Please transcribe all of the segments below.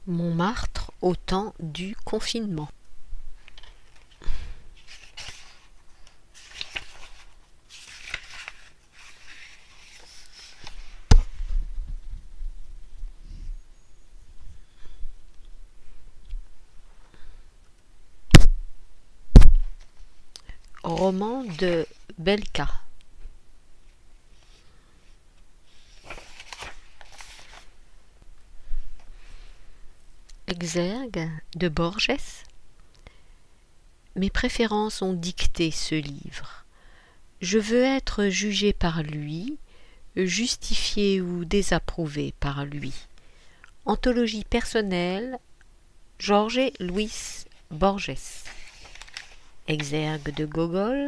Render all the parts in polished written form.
Montmartre au temps du confinement. Roman de Belka. Exergue de Borges. Mes préférences ont dicté ce livre. Je veux être jugé par lui, justifié ou désapprouvé par lui. Anthologie personnelle, Jorge Luis Borges. Exergue de Gogol.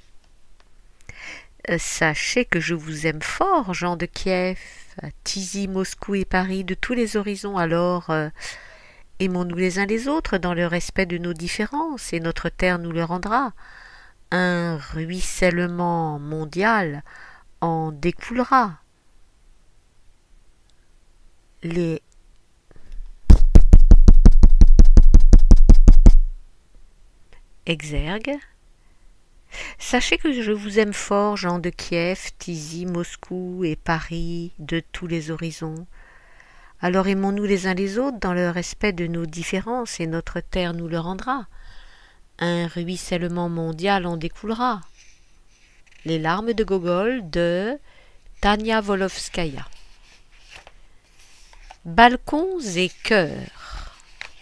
Sachez que je vous aime fort, gens de Kiev, Tizi, Moscou et Paris, de tous les horizons, alors aimons-nous les uns les autres dans le respect de nos différences, et notre terre nous le rendra. Un ruissellement mondial en découlera. Les exergues. Sachez que je vous aime fort, gens de Kiev, Tizi, Moscou et Paris, de tous les horizons. Alors aimons-nous les uns les autres dans le respect de nos différences, et notre terre nous le rendra. Un ruissellement mondial en découlera. Les larmes de Gogol de Tania Volovskaya. Balcons et cœurs.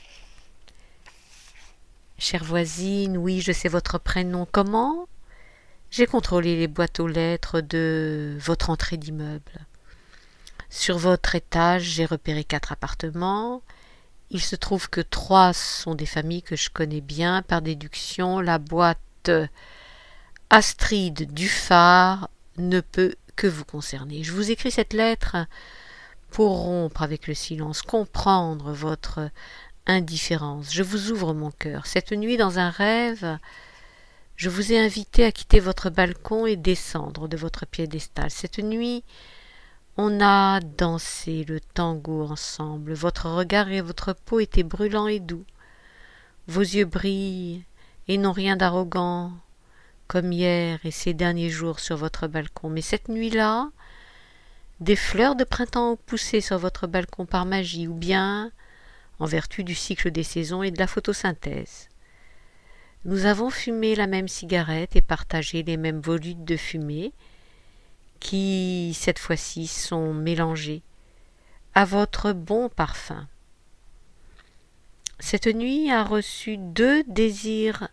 Chère voisine, oui, je sais votre prénom. Comment? J'ai contrôlé les boîtes aux lettres de votre entrée d'immeuble. Sur votre étage, j'ai repéré 4 appartements. Il se trouve que 3 sont des familles que je connais bien. Par déduction, la boîte Astrid Dufard ne peut que vous concerner. Je vous écris cette lettre pour rompre avec le silence, comprendre votre indifférence. Je vous ouvre mon cœur. Cette nuit, dans un rêve, je vous ai invité à quitter votre balcon et descendre de votre piédestal. Cette nuit, on a dansé le tango ensemble. Votre regard et votre peau étaient brûlants et doux. Vos yeux brillent et n'ont rien d'arrogant, comme hier et ces derniers jours sur votre balcon. Mais cette nuit-là, des fleurs de printemps ont poussé sur votre balcon par magie, ou bien en vertu du cycle des saisons et de la photosynthèse. Nous avons fumé la même cigarette et partagé les mêmes volutes de fumée qui, cette fois-ci, sont mélangés à votre bon parfum. Cette nuit a reçu deux désirs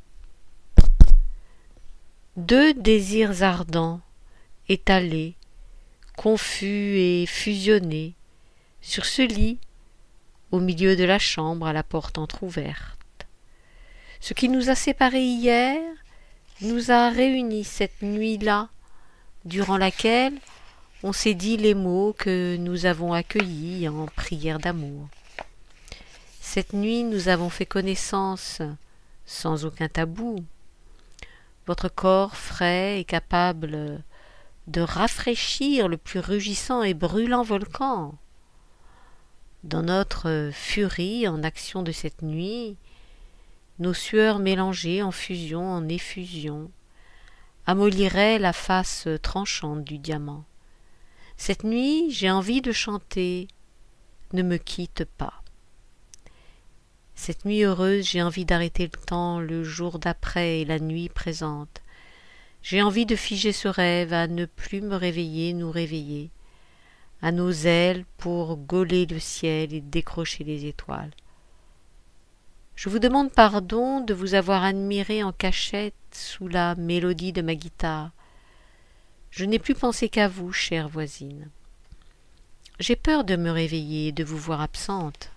ardents, étalés, confus et fusionnés, sur ce lit, au milieu de la chambre à la porte entr'ouverte. Ce qui nous a séparés hier nous a réunis cette nuit-là, durant laquelle on s'est dit les mots que nous avons accueillis en prière d'amour. Cette nuit, nous avons fait connaissance sans aucun tabou. Votre corps frais est capable de rafraîchir le plus rugissant et brûlant volcan. Dans notre furie en action de cette nuit, nos sueurs mélangées en fusion, en effusion, amolliraient la face tranchante du diamant. Cette nuit, j'ai envie de chanter « Ne me quitte pas ». Cette nuit heureuse, j'ai envie d'arrêter le temps, le jour d'après et la nuit présente. J'ai envie de figer ce rêve, à ne plus me réveiller, nous réveiller, à nos ailes pour gauler le ciel et décrocher les étoiles. Je vous demande pardon de vous avoir admiré en cachette sous la mélodie de ma guitare. Je n'ai plus pensé qu'à vous, chère voisine. J'ai peur de me réveiller et de vous voir absente.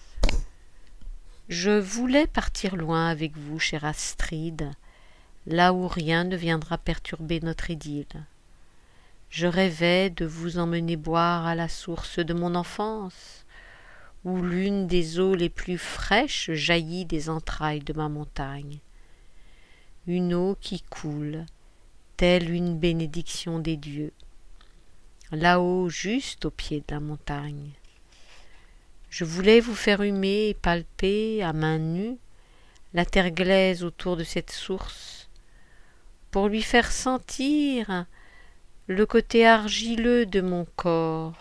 Je voulais partir loin avec vous, chère Astrid, là où rien ne viendra perturber notre idylle. Je rêvais de vous emmener boire à la source de mon enfance, où l'une des eaux les plus fraîches jaillit des entrailles de ma montagne. Une eau qui coule, telle une bénédiction des dieux, là-haut juste au pied de la montagne. Je voulais vous faire humer et palper à main nue la terre glaise autour de cette source, pour lui faire sentir le côté argileux de mon corps,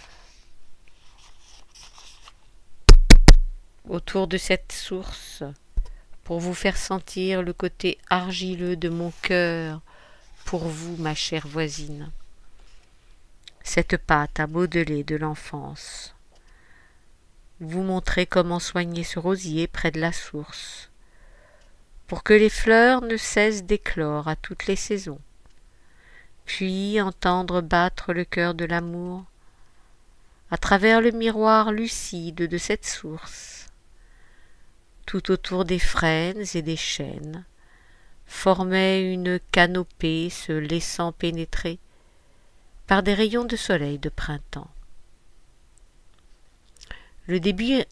autour de cette source, pour vous faire sentir le côté argileux de mon cœur, pour vous, ma chère voisine. Cette pâte à modeler de l'enfance. Vous montrer comment soigner ce rosier près de la source, pour que les fleurs ne cessent d'éclore à toutes les saisons, puis entendre battre le cœur de l'amour à travers le miroir lucide de cette source. Tout autour des frênes et des chênes formait une canopée se laissant pénétrer par des rayons de soleil de printemps. Le débit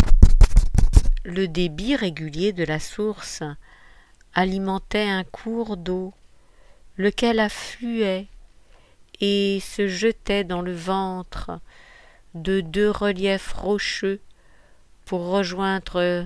régulier de la source alimentait un cours d'eau, lequel affluait et se jetait dans le ventre de deux reliefs rocheux pour rejoindre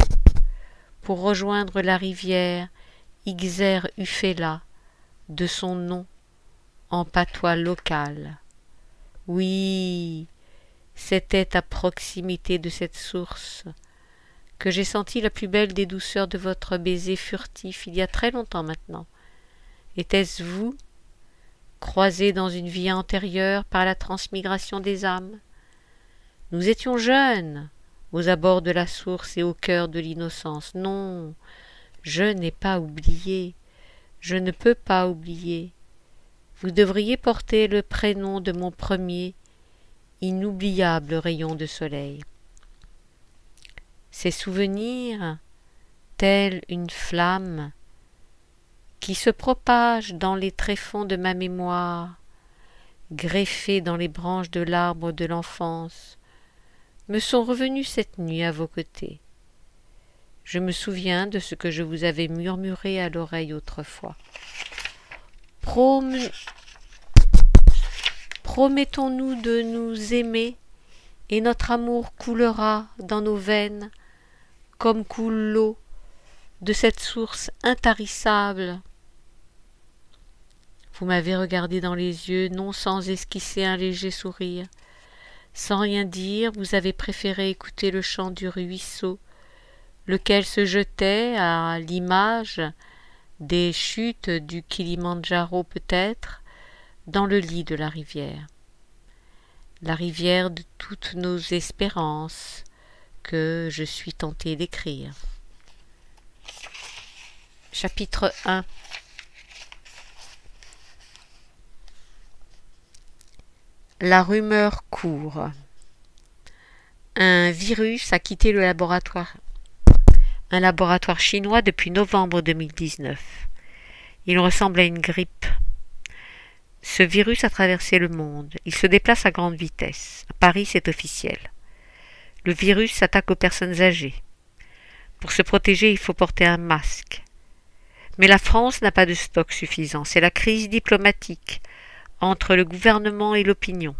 la rivière Ixer Ufela, de son nom en patois local. Oui, c'était à proximité de cette source que j'ai senti la plus belle des douceurs de votre baiser furtif il y a très longtemps maintenant. Était-ce vous, croisés dans une vie antérieure par la transmigration des âmes? Nous étions jeunes, aux abords de la source et au cœur de l'innocence. Non, je n'ai pas oublié, je ne peux pas oublier. Vous devriez porter le prénom de mon premier, inoubliable rayon de soleil. Ces souvenirs, tels une flamme, qui se propage dans les tréfonds de ma mémoire, greffés dans les branches de l'arbre de l'enfance, me sont revenus cette nuit à vos côtés. Je me souviens de ce que je vous avais murmuré à l'oreille autrefois. Promettons-nous de nous aimer, et notre amour coulera dans nos veines, comme coule l'eau de cette source intarissable. Vous m'avez regardé dans les yeux, non sans esquisser un léger sourire. Sans rien dire, vous avez préféré écouter le chant du ruisseau, lequel se jetait à l'image des chutes du Kilimandjaro peut-être, dans le lit de la rivière de toutes nos espérances que je suis tentée d'écrire. Chapitre 1. La rumeur court. Un virus a quitté un laboratoire chinois depuis novembre 2019. Il ressemble à une grippe. Ce virus a traversé le monde. Il se déplace à grande vitesse. À Paris, c'est officiel. Le virus s'attaque aux personnes âgées. Pour se protéger, il faut porter un masque. Mais la France n'a pas de stock suffisant. C'est la crise diplomatique entre le gouvernement et l'opinion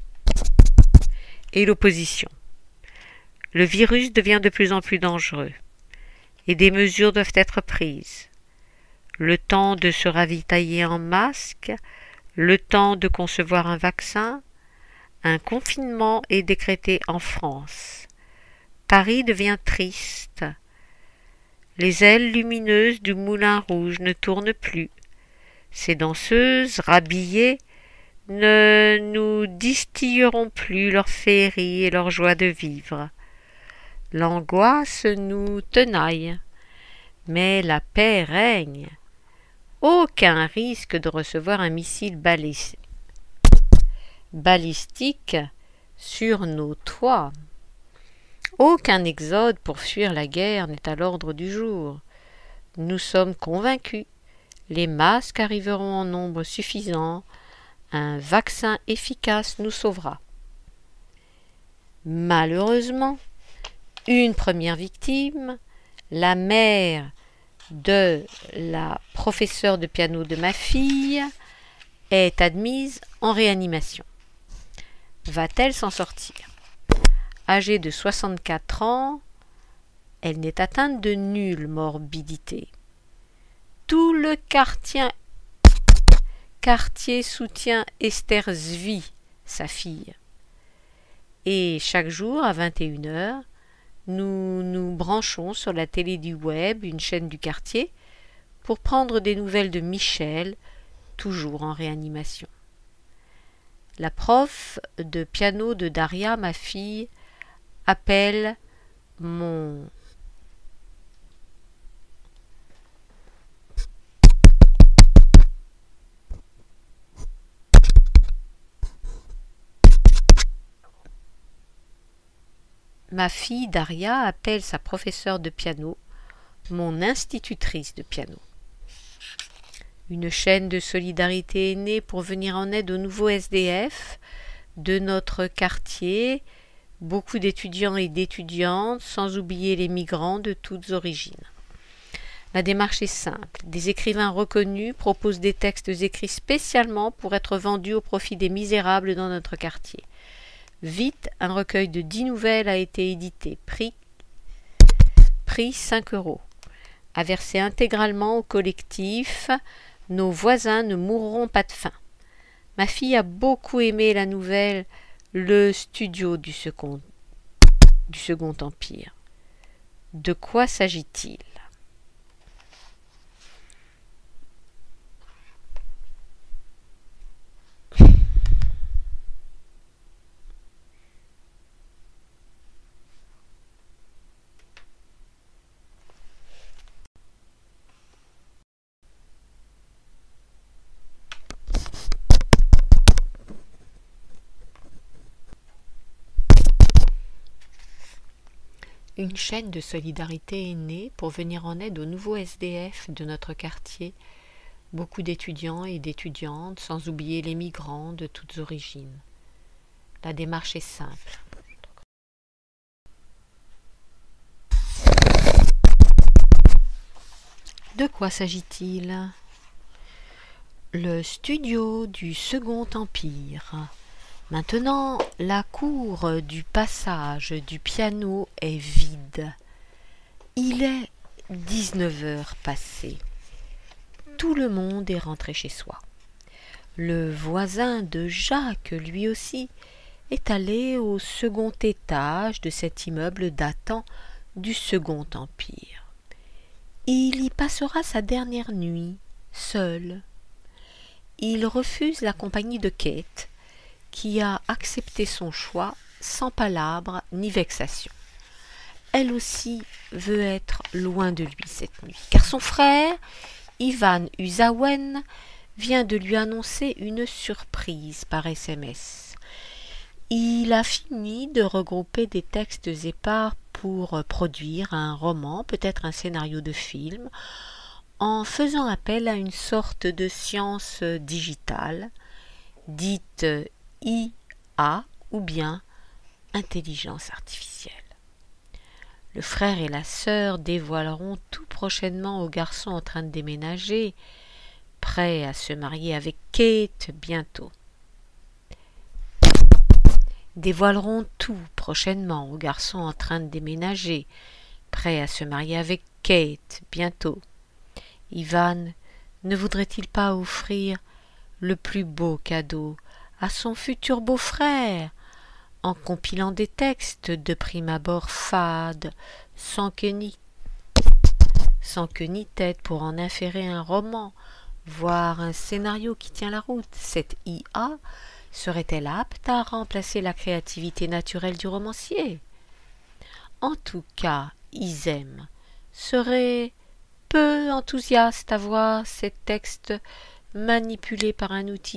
et l'opposition. Le virus devient de plus en plus dangereux et des mesures doivent être prises. Le temps de se ravitailler en masque, le temps de concevoir un vaccin, un confinement est décrété en France. Paris devient triste. Les ailes lumineuses du Moulin Rouge ne tournent plus. Ces danseuses, rhabillées, ne nous distilleront plus leur féerie et leur joie de vivre. L'angoisse nous tenaille, mais la paix règne. Aucun risque de recevoir un missile balistique sur nos toits. Aucun exode pour fuir la guerre n'est à l'ordre du jour. Nous sommes convaincus. Les masques arriveront en nombre suffisant. Un vaccin efficace nous sauvera. Malheureusement, une première victime, la mère de la professeure de piano de ma fille, est admise en réanimation. Va-t-elle s'en sortir? Âgée de 64 ans, elle n'est atteinte de nulle morbidité. Tout le quartier soutient Esther Zvi, sa fille. Et chaque jour, à 21h, nous nous branchons sur la télé du web, une chaîne du quartier, pour prendre des nouvelles de Michel, toujours en réanimation. La prof de piano de Daria, ma fille, appelle mon Ma fille Daria appelle sa professeure de piano mon institutrice de piano. Une chaîne de solidarité est née pour venir en aide aux nouveaux SDF de notre quartier, beaucoup d'étudiants et d'étudiantes, sans oublier les migrants de toutes origines. La démarche est simple. Des écrivains reconnus proposent des textes écrits spécialement pour être vendus au profit des misérables dans notre quartier. Vite, un recueil de 10 nouvelles a été édité, prix 5 €, à verser intégralement au collectif « Nos voisins ne mourront pas de faim ». Ma fille a beaucoup aimé la nouvelle « Le studio du Second Empire ». De quoi s'agit-il ? Une chaîne de solidarité est née pour venir en aide aux nouveaux SDF de notre quartier, beaucoup d'étudiants et d'étudiantes, sans oublier les migrants de toutes origines. La démarche est simple. De quoi s'agit-il ? Le studio du Second Empire. Maintenant, la cour du passage du piano est vide. Il est 19h passées. Tout le monde est rentré chez soi. Le voisin de Jacques, lui aussi, est allé au second étage de cet immeuble datant du Second Empire. Il y passera sa dernière nuit, seul. Il refuse la compagnie de Kate, qui a accepté son choix sans palabre ni vexation. Elle aussi veut être loin de lui cette nuit, car son frère, Ivan Usawen, vient de lui annoncer une surprise par SMS. Il a fini de regrouper des textes épars pour produire un roman, peut-être un scénario de film, en faisant appel à une sorte de science digitale, dite IA ou bien intelligence artificielle. Le frère et la sœur dévoileront tout prochainement au garçon en train de déménager, prêt à se marier avec Kate bientôt. Dévoileront tout prochainement au garçon en train de déménager, prêt à se marier avec Kate bientôt. Ivan ne voudrait-il pas offrir le plus beau cadeau à son futur beau-frère, en compilant des textes de prime abord fades, sans queue ni tête pour en inférer un roman, voire un scénario qui tient la route. Cette IA serait-elle apte à remplacer la créativité naturelle du romancier ? En tout cas, Isem serait peu enthousiaste à voir ces textes manipulés par un outil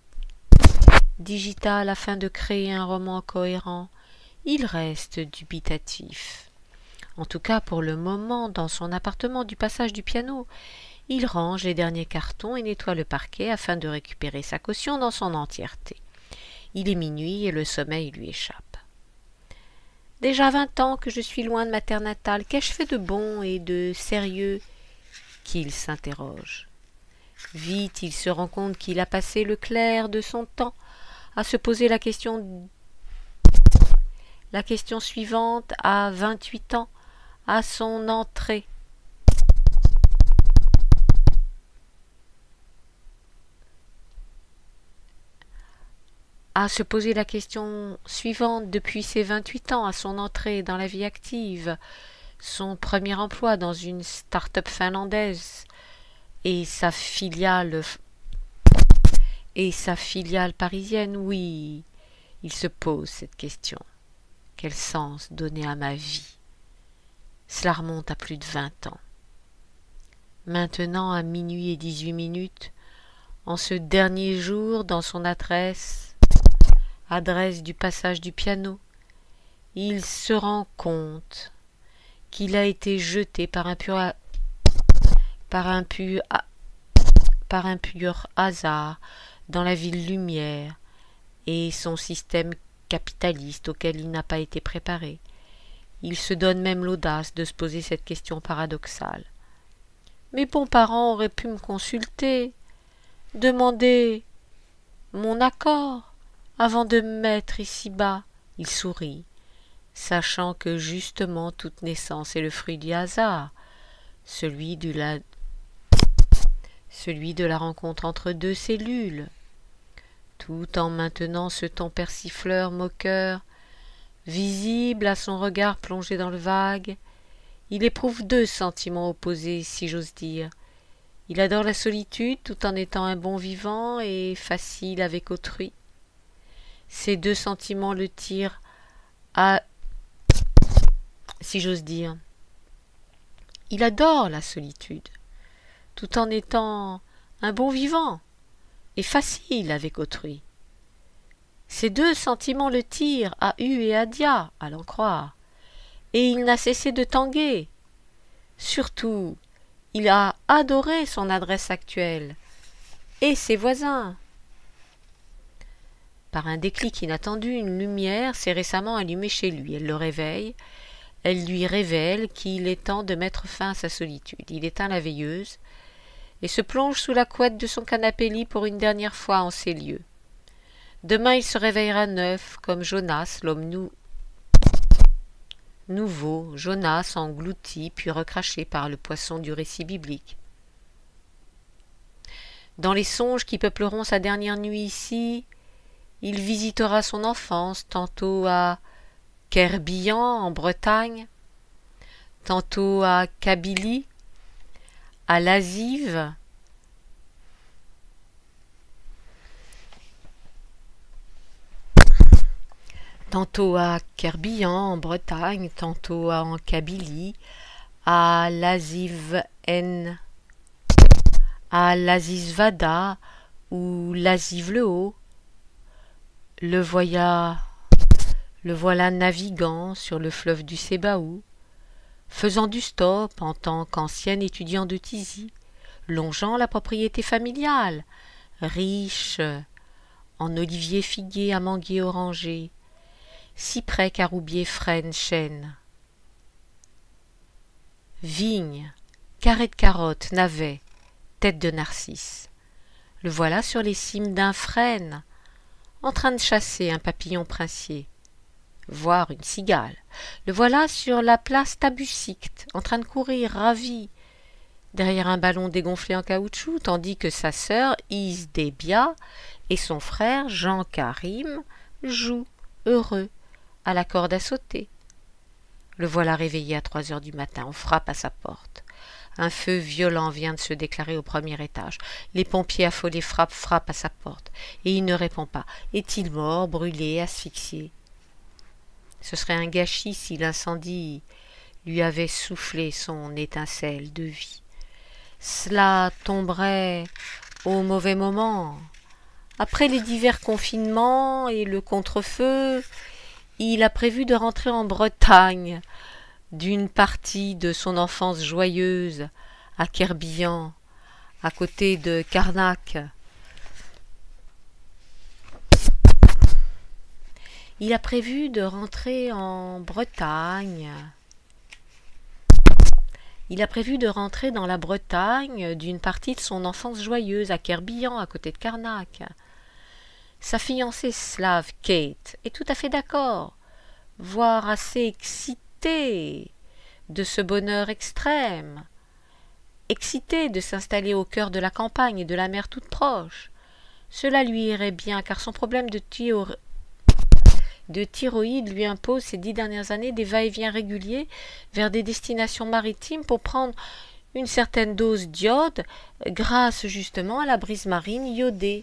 digital afin de créer un roman cohérent. Il reste dubitatif. En tout cas, pour le moment, dans son appartement du passage du piano, il range les derniers cartons et nettoie le parquet afin de récupérer sa caution dans son entièreté. Il est minuit et le sommeil lui échappe. Déjà 20 ans que je suis loin de ma terre natale, qu'ai-je fait de bon et de sérieux qu'il s'interroge. Vite, il se rend compte qu'il a passé le clair de son temps à se poser la question la question suivante à 28 ans, à son entrée. À se poser la question suivante depuis ses 28 ans, à son entrée dans la vie active, son premier emploi dans une start-up finlandaise et sa filiale parisienne, oui, il se pose cette question. Quel sens donner à ma vie? Cela remonte à plus de 20 ans. Maintenant, à minuit et 18 minutes, en ce dernier jour, dans son adresse du passage du piano, il se rend compte qu'il a été jeté par un pur hasard dans la ville lumière et son système capitaliste auquel il n'a pas été préparé. Il se donne même l'audace de se poser cette question paradoxale. Mes bons parents auraient pu me consulter, demander mon accord avant de me mettre ici-bas. Il sourit, sachant que justement toute naissance est le fruit du hasard, celui de la rencontre entre deux cellules. Tout en maintenant ce ton persifleur, moqueur, visible à son regard plongé dans le vague, il éprouve deux sentiments opposés, si j'ose dire. Il adore la solitude tout en étant un bon vivant et facile avec autrui. Ces deux sentiments le tirent à... si j'ose dire. Il adore la solitude tout en étant un bon vivant et facile avec autrui. Ces deux sentiments le tirent à U et à Dia, à l'en croire, et il n'a cessé de tanguer. Surtout, il a adoré son adresse actuelle et ses voisins. Par un déclic inattendu, une lumière s'est récemment allumée chez lui. Elle le réveille. Elle lui révèle qu'il est temps de mettre fin à sa solitude. Il éteint la veilleuse et se plonge sous la couette de son canapé-lit pour une dernière fois en ces lieux. Demain, il se réveillera neuf, comme Jonas, l'homme nouveau, Jonas englouti puis recraché par le poisson du récit biblique. Dans les songes qui peupleront sa dernière nuit ici, il visitera son enfance, tantôt à Kerbian, en Bretagne, tantôt à Kabylie, à Lazive, tantôt à Kerbian, en Bretagne, tantôt en Kabylie, à Laziv-En, à Lazizvada ou Laziv-le-Haut. Le voilà naviguant sur le fleuve du Sébaou, faisant du stop en tant qu'ancien étudiant de Tizi, longeant la propriété familiale, riche en oliviers figuiers, amanguiers orangers, cyprès, caroubiers, frênes, chênes, vignes, carrés de carottes, navets, têtes de narcisses. Le voilà sur les cimes d'un frêne, en train de chasser un papillon princier, voire une cigale. Le voilà sur la place Tabusict, en train de courir, ravi, derrière un ballon dégonflé en caoutchouc, tandis que sa sœur Is Debia et son frère Jean Karim jouent, heureux, à la corde à sauter. Le voilà réveillé à 3 heures du matin, on frappe à sa porte. Un feu violent vient de se déclarer au premier étage. Les pompiers affolés frappent à sa porte. Et il ne répond pas. Est-il mort, brûlé, asphyxié? Ce serait un gâchis si l'incendie lui avait soufflé son étincelle de vie. Cela tomberait au mauvais moment. Après les divers confinements et le contre-feu, il a prévu de rentrer en Bretagne d'une partie de son enfance joyeuse à Kerbian, à côté de Carnac. Il a prévu de rentrer en Bretagne. Il a prévu de rentrer dans la Bretagne d'une partie de son enfance joyeuse à Kerbian, à côté de Carnac. Sa fiancée slave, Kate, est tout à fait d'accord voire assez excité de ce bonheur extrême, excité de s'installer au cœur de la campagne et de la mer toute proche. Cela lui irait bien, car son problème de thyroïde lui impose ces 10 dernières années des va-et-vient réguliers vers des destinations maritimes pour prendre une certaine dose d'iode grâce justement à la brise marine iodée.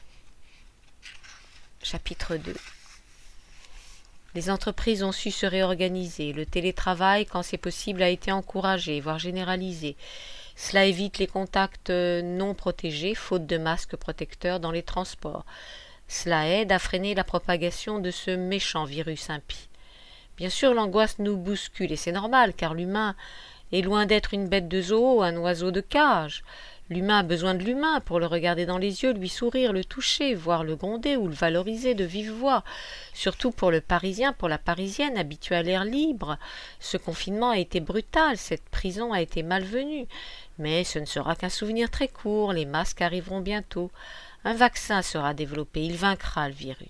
Chapitre 2. Les entreprises ont su se réorganiser. Le télétravail, quand c'est possible, a été encouragé, voire généralisé. Cela évite les contacts non protégés, faute de masques protecteurs dans les transports. Cela aide à freiner la propagation de ce méchant virus impie. Bien sûr, l'angoisse nous bouscule, et c'est normal, car l'humain est loin d'être une bête de zoo, un oiseau de cage. L'humain a besoin de l'humain pour le regarder dans les yeux, lui sourire, le toucher, voire le gronder ou le valoriser de vive voix. Surtout pour le Parisien, pour la Parisienne, habituée à l'air libre. Ce confinement a été brutal, cette prison a été malvenue. Mais ce ne sera qu'un souvenir très court, les masques arriveront bientôt. Un vaccin sera développé, il vaincra le virus.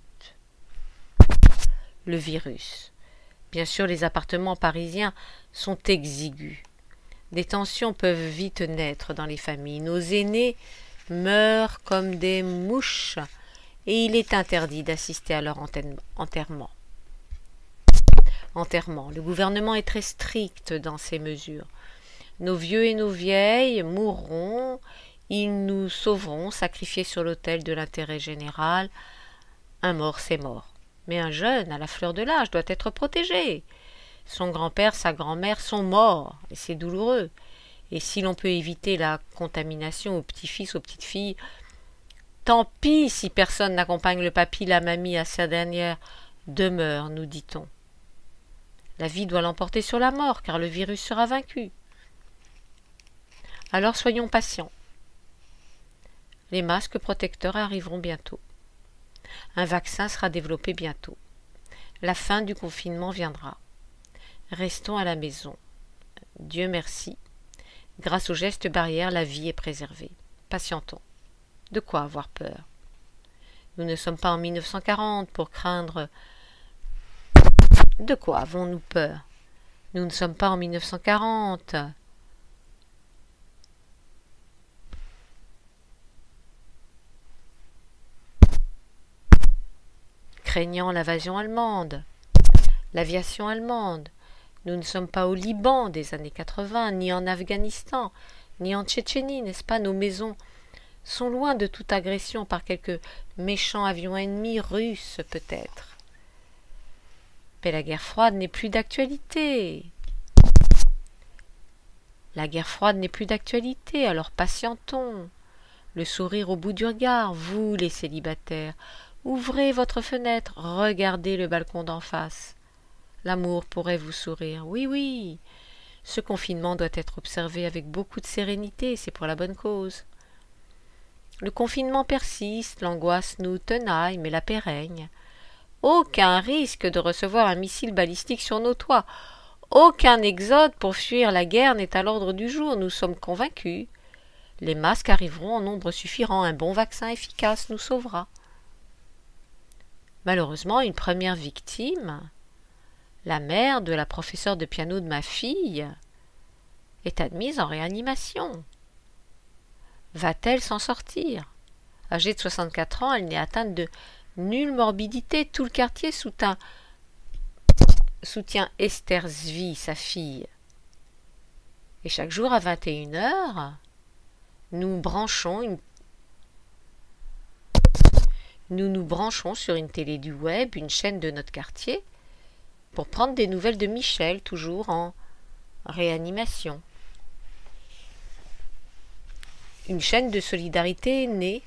Le virus. Bien sûr, les appartements parisiens sont exigus. Des tensions peuvent vite naître dans les familles. Nos aînés meurent comme des mouches et il est interdit d'assister à leur enterrement. Le gouvernement est très strict dans ces mesures. Nos vieux et nos vieilles mourront, ils nous sauveront, sacrifiés sur l'autel de l'intérêt général. Un mort, c'est mort. Mais un jeune, à la fleur de l'âge, doit être protégé. Son grand-père, sa grand-mère sont morts, et c'est douloureux. Et si l'on peut éviter la contamination aux petits-fils, aux petites-filles, tant pis si personne n'accompagne le papy, la mamie à sa dernière demeure, nous dit-on. La vie doit l'emporter sur la mort, car le virus sera vaincu. Alors soyons patients. Les masques protecteurs arriveront bientôt. Un vaccin sera développé bientôt. La fin du confinement viendra. Restons à la maison. Dieu merci. Grâce aux gestes barrières, la vie est préservée. Patientons. De quoi avoir peur? Nous ne sommes pas en 1940 pour craindre. De quoi avons-nous peur? Nous ne sommes pas en 1940. Craignant l'invasion allemande, l'aviation allemande. Nous ne sommes pas au Liban des années 80, ni en Afghanistan, ni en Tchétchénie, n'est-ce pas? Nos maisons sont loin de toute agression par quelques méchants avions ennemis russes, peut-être. Mais la guerre froide n'est plus d'actualité. La guerre froide n'est plus d'actualité, alors patientons. Le sourire au bout du regard, vous les célibataires, ouvrez votre fenêtre, regardez le balcon d'en face. L'amour pourrait vous sourire. Oui, oui, ce confinement doit être observé avec beaucoup de sérénité, c'est pour la bonne cause. Le confinement persiste, l'angoisse nous tenaille, mais la paix règne. Aucun risque de recevoir un missile balistique sur nos toits. Aucun exode pour fuir la guerre n'est à l'ordre du jour, nous sommes convaincus. Les masques arriveront en nombre suffisant, un bon vaccin efficace nous sauvera. Malheureusement, une première victime, la mère de la professeure de piano de ma fille, est admise en réanimation. Va-t-elle s'en sortir? Âgée de 64 ans, elle n'est atteinte de nulle morbidité. Tout le quartier soutient Esther Zvi, sa fille. Et chaque jour à 21h, nous nous branchons sur une télé du web, une chaîne de notre quartier, pour prendre des nouvelles de Michel, toujours en réanimation. Une chaîne de solidarité est née,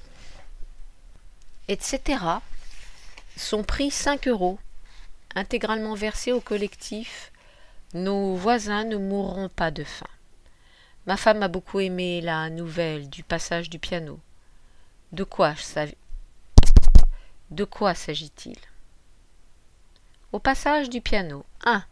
etc. Son prix 5 €, intégralement versé au collectif. Nos voisins ne mourront pas de faim. Ma femme a beaucoup aimé la nouvelle du passage du piano. De quoi s'agit-il? Au passage du piano. 1.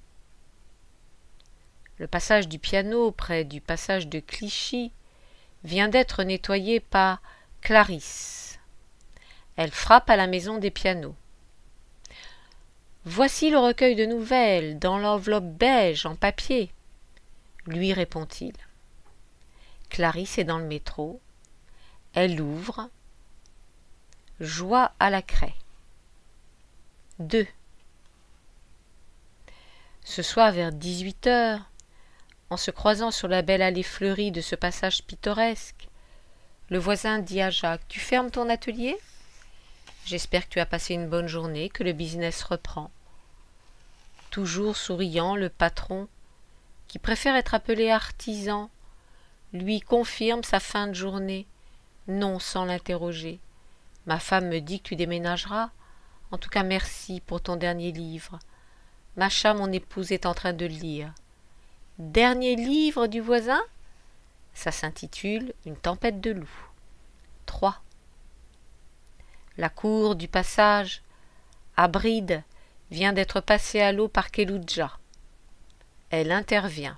Le passage du piano près du passage de Clichy vient d'être nettoyé par Clarisse. Elle frappe à la maison des pianos. Voici le recueil de nouvelles, dans l'enveloppe beige en papier, lui répond-il. Clarisse est dans le métro. Elle ouvre. Joie à la craie. 2. Ce soir vers 18h, en se croisant sur la belle allée fleurie de ce passage pittoresque, le voisin dit à Jacques « Tu fermes ton atelier ? J'espère que tu as passé une bonne journée, que le business reprend. » Toujours souriant, le patron, qui préfère être appelé artisan, lui confirme sa fin de journée. Non, sans l'interroger. « Ma femme me dit que tu déménageras. En tout cas, merci pour ton dernier livre. Macha, mon épouse, est en train de le lire. » « Dernier livre du voisin ?» Ça s'intitule « Une tempête de loups. » 3. La cour du passage, à bride, vient d'être passée à l'eau par Keludja. Elle intervient.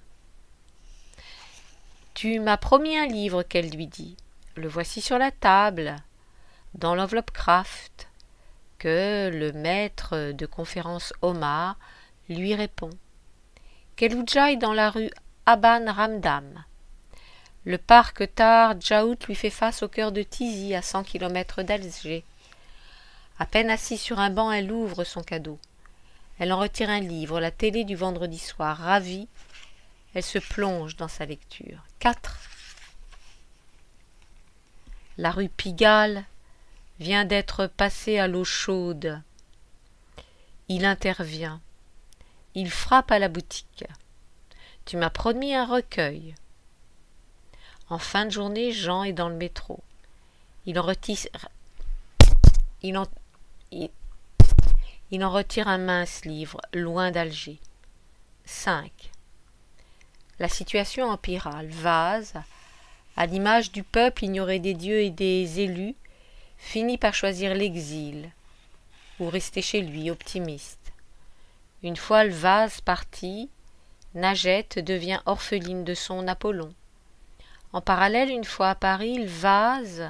« Tu m'as promis un livre, qu'elle lui dit. Le voici sur la table, dans l'enveloppe Kraft, que le maître de conférence Omar lui répond. Keludja est dans la rue Aban Ramdam. Le parc Tar Djaout lui fait face au cœur de Tizi, à 100 km d'Alger. À peine assise sur un banc, elle ouvre son cadeau. Elle en retire un livre, la télé du vendredi soir. Ravie, elle se plonge dans sa lecture. 4. La rue Pigalle vient d'être passée à l'eau chaude. Il intervient. Il frappe à la boutique. « Tu m'as promis un recueil. » En fin de journée, Jean est dans le métro. Il en retire un mince livre, loin d'Alger. 5. La situation empira. Le vase, à l'image du peuple ignoré des dieux et des élus, finit par choisir l'exil, ou rester chez lui, optimiste. Une fois le vase parti, Nagette devient orpheline de son Apollon. En parallèle, une fois à Paris, le vase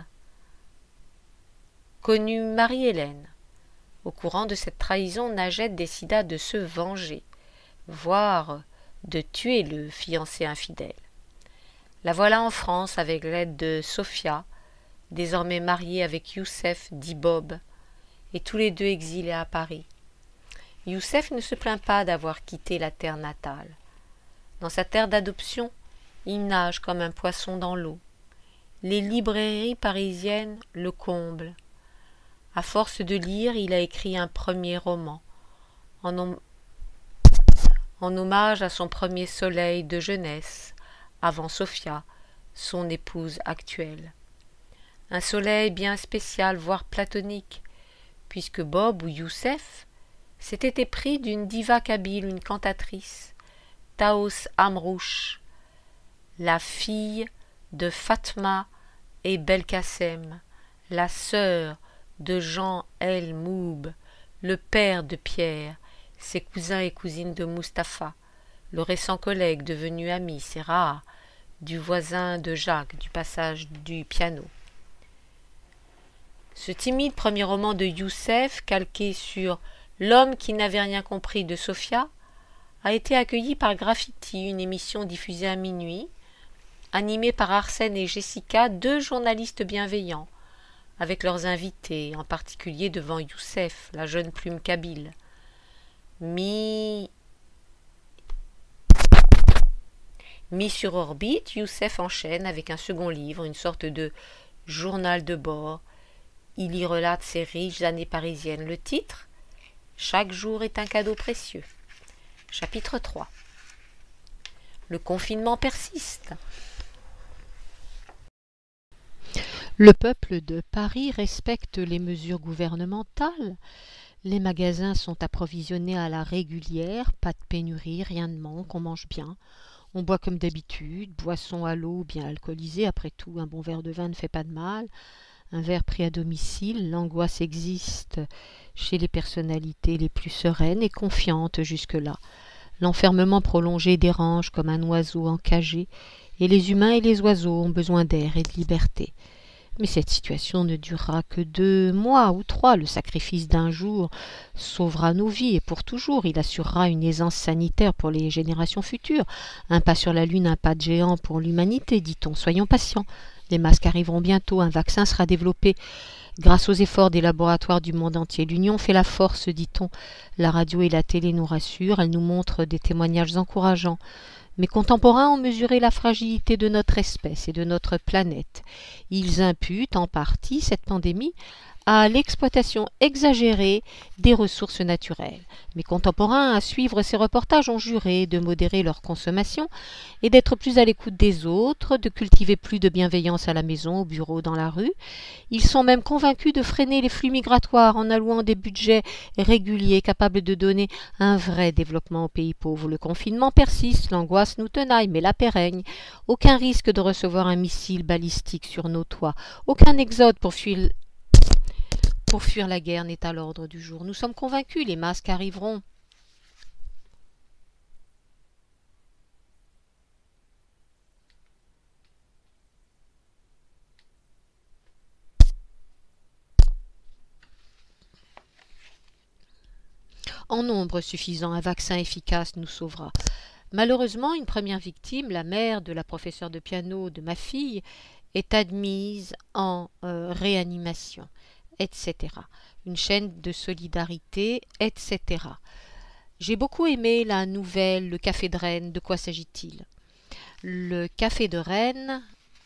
connut Marie-Hélène. Au courant de cette trahison, Nagette décida de se venger, voire de tuer le fiancé infidèle. La voilà en France avec l'aide de Sophia, désormais mariée avec Youssef, dit Bob, et tous les deux exilés à Paris. Youssef ne se plaint pas d'avoir quitté la terre natale. Dans sa terre d'adoption, il nage comme un poisson dans l'eau. Les librairies parisiennes le comblent. À force de lire, il a écrit un premier roman, en hommage à son premier soleil de jeunesse, avant Sophia, son épouse actuelle. Un soleil bien spécial, voire platonique, puisque Bob ou Youssef s'était épris d'une diva kabyle, une cantatrice, Taos Amrouche, la fille de Fatma et Belkacem, la sœur de Jean El Moub, le père de Pierre, ses cousins et cousines de Mustapha, le récent collègue devenu ami, c'est rare, du voisin de Jacques, du passage du piano. Ce timide premier roman de Youssef, calqué sur L'homme qui n'avait rien compris de Sophia, a été accueilli par Graffiti, une émission diffusée à minuit, animée par Arsène et Jessica, 2 journalistes bienveillants, avec leurs invités, en particulier devant Youssef, la jeune plume kabyle. Mis sur orbite, Youssef enchaîne avec un second livre, une sorte de journal de bord. Il y relate ses riches années parisiennes. Le titre ? Chaque jour est un cadeau précieux. Chapitre 3. Le confinement persiste. Le peuple de Paris respecte les mesures gouvernementales. Les magasins sont approvisionnés à la régulière, pas de pénurie, rien de manque, on mange bien. On boit comme d'habitude, boisson à l'eau bien alcoolisée, après tout, un bon verre de vin ne fait pas de mal. Un verre pris à domicile, l'angoisse existe chez les personnalités les plus sereines et confiantes jusque-là. L'enfermement prolongé dérange comme un oiseau encagé, et les humains et les oiseaux ont besoin d'air et de liberté. Mais cette situation ne durera que 2 mois ou 3. Le sacrifice d'un jour sauvera nos vies et pour toujours. Il assurera une aisance sanitaire pour les générations futures. Un pas sur la Lune, un pas de géant pour l'humanité, dit-on. Soyons patients. Les masques arriveront bientôt. Un vaccin sera développé grâce aux efforts des laboratoires du monde entier. L'union fait la force, dit-on. La radio et la télé nous rassurent. Elles nous montrent des témoignages encourageants. Mes contemporains ont mesuré la fragilité de notre espèce et de notre planète. Ils imputent en partie cette pandémie à l'exploitation exagérée des ressources naturelles. Mes contemporains, à suivre ces reportages, ont juré de modérer leur consommation et d'être plus à l'écoute des autres, de cultiver plus de bienveillance à la maison, au bureau, dans la rue. Ils sont même convaincus de freiner les flux migratoires en allouant des budgets réguliers capables de donner un vrai développement aux pays pauvres. Le confinement persiste, l'angoisse nous tenaille, mais la paix règne. Aucun risque de recevoir un missile balistique sur nos toits, aucun exode pour fuir la guerre n'est à l'ordre du jour. Nous sommes convaincus, les masques arriveront. En nombre suffisant, un vaccin efficace nous sauvera. Malheureusement, une première victime, la mère de la professeure de piano de ma fille, est admise en réanimation, etc. Une chaîne de solidarité, etc. J'ai beaucoup aimé la nouvelle Le Café de Rennes. De quoi s'agit-il? Le Café de Rennes,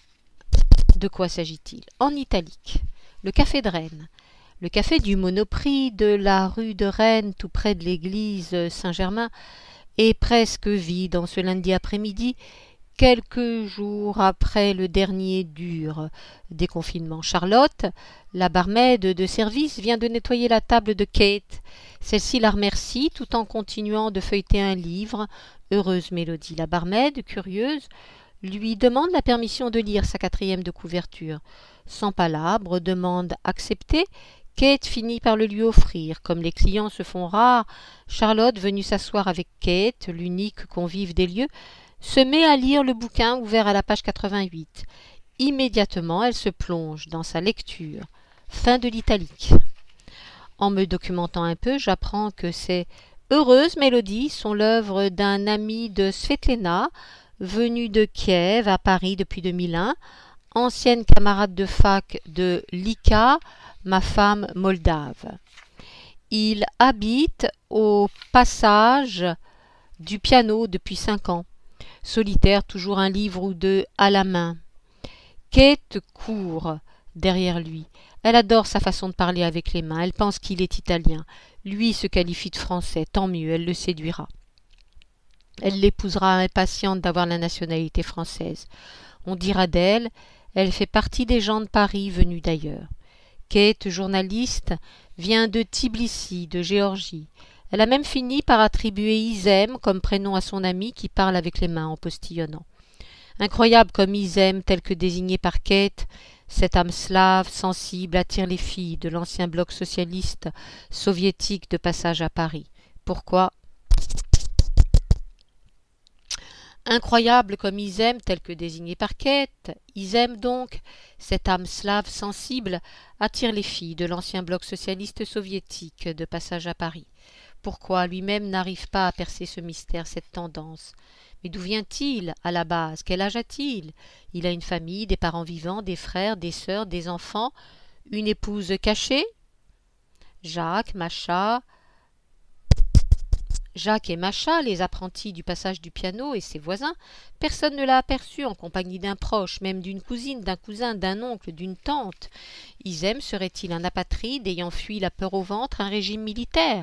de quoi s'agit-il? En italique. Le Café de Rennes. Le café du Monoprix de la rue de Rennes, tout près de l'église Saint-Germain, est presque vide en ce lundi après-midi, quelques jours après le dernier dur déconfinement. Charlotte, la barmaid de service, vient de nettoyer la table de Kate. Celle-ci la remercie tout en continuant de feuilleter un livre. Heureuse Mélodie. La barmaid, curieuse, lui demande la permission de lire sa 4e de couverture. Sans palabre, demande acceptée, Kate finit par le lui offrir. Comme les clients se font rares, Charlotte, venue s'asseoir avec Kate, l'unique convive des lieux, se met à lire le bouquin ouvert à la page 88. Immédiatement, elle se plonge dans sa lecture. Fin de l'italique. En me documentant un peu, j'apprends que ces heureuses mélodies sont l'œuvre d'un ami de Svetlana, venu de Kiev à Paris depuis 2001, ancienne camarade de fac de Lika, ma femme moldave. Il habite au passage du piano depuis 5 ans. Solitaire, toujours un livre ou deux à la main. Kate court derrière lui. Elle adore sa façon de parler avec les mains. Elle pense qu'il est italien. Lui se qualifie de français. Tant mieux, elle le séduira. Elle l'épousera impatiente d'avoir la nationalité française. On dira d'elle, elle fait partie des gens de Paris venus d'ailleurs. Kate, journaliste, vient de Tbilissi, de Géorgie. Elle a même fini par attribuer Izem comme prénom à son ami qui parle avec les mains en postillonnant. Incroyable comme Izem, tel que désigné par Kate, cette âme slave, sensible, attire les filles de l'ancien bloc socialiste soviétique de passage à Paris. Pourquoi? Incroyable comme Izem, tel que désigné par Kate, Izem donc, cette âme slave sensible, attire les filles de l'ancien bloc socialiste soviétique de passage à Paris. Pourquoi lui-même n'arrive pas à percer ce mystère, cette tendance? Mais d'où vient-il à la base? Quel âge a-t-il? Il a une famille, des parents vivants, des frères, des sœurs, des enfants, une épouse cachée? Jacques et Macha, les apprentis du passage du piano et ses voisins, personne ne l'a aperçu en compagnie d'un proche, même d'une cousine, d'un cousin, d'un oncle, d'une tante. Izem serait-il un apatride ayant fui la peur au ventre, un régime militaire?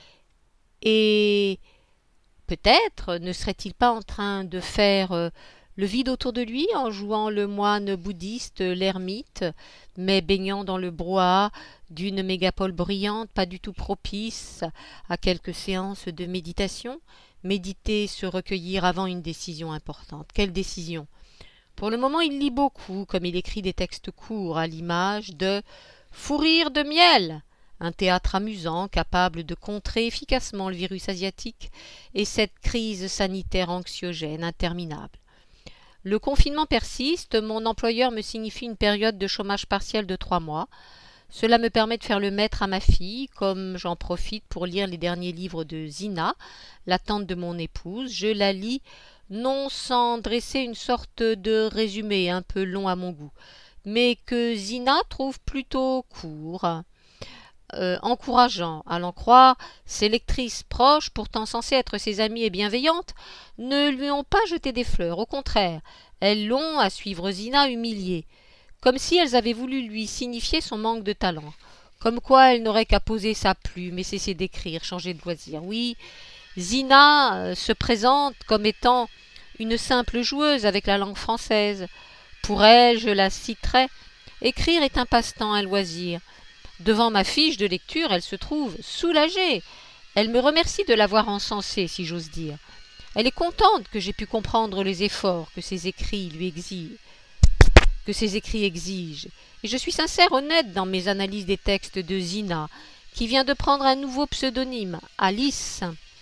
Et peut-être ne serait-il pas en train de faire le vide autour de lui en jouant le moine bouddhiste, l'ermite, mais baignant dans le brouhaha d'une mégapole bruyante, pas du tout propice à quelques séances de méditation? Méditer, se recueillir avant une décision importante. Quelle décision? Pour le moment, il lit beaucoup, comme il écrit des textes courts, à l'image de « Fou rire de miel », un théâtre amusant, capable de contrer efficacement le virus asiatique et cette crise sanitaire anxiogène interminable. Le confinement persiste, mon employeur me signifie une période de chômage partiel de 3 mois. Cela me permet de faire le maître à ma fille, comme j'en profite pour lire les derniers livres de Zina, la tante de mon épouse. Je la lis non sans dresser une sorte de résumé un peu long à mon goût, mais que Zina trouve plutôt court, encourageant. À l'en croire, ses lectrices proches, pourtant censées être ses amies et bienveillantes, ne lui ont pas jeté des fleurs. Au contraire, elles l'ont, à suivre Zina, humiliée, comme si elles avaient voulu lui signifier son manque de talent. Comme quoi elle n'aurait qu'à poser sa plume et cesser d'écrire, changer de loisir. Oui, Zina se présente comme étant une simple joueuse avec la langue française. Pour elle, je la citerai, écrire est un passe-temps, un loisir. Devant ma fiche de lecture, elle se trouve soulagée. Elle me remercie de l'avoir encensée, si j'ose dire. Elle est contente que j'ai pu comprendre les efforts que ses écrits exigent. Et je suis sincère, honnête dans mes analyses des textes de Zina, qui vient de prendre un nouveau pseudonyme, Alice.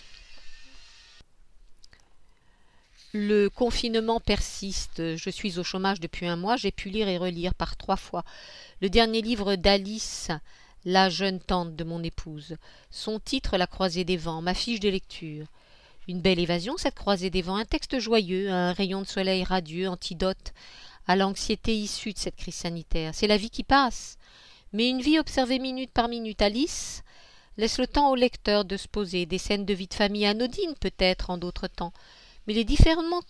Le confinement persiste. Je suis au chômage depuis 1 mois. J'ai pu lire et relire par 3 fois le dernier livre d'Alice, la jeune tante de mon épouse. Son titre, La croisée des vents, ma fiche de lecture. Une belle évasion, cette croisée des vents, un texte joyeux, un rayon de soleil radieux, antidote à l'anxiété issue de cette crise sanitaire. C'est la vie qui passe, mais une vie observée minute par minute. Alice laisse le temps au lecteur de se poser, des scènes de vie de famille anodines peut-être en d'autres temps, mais les différents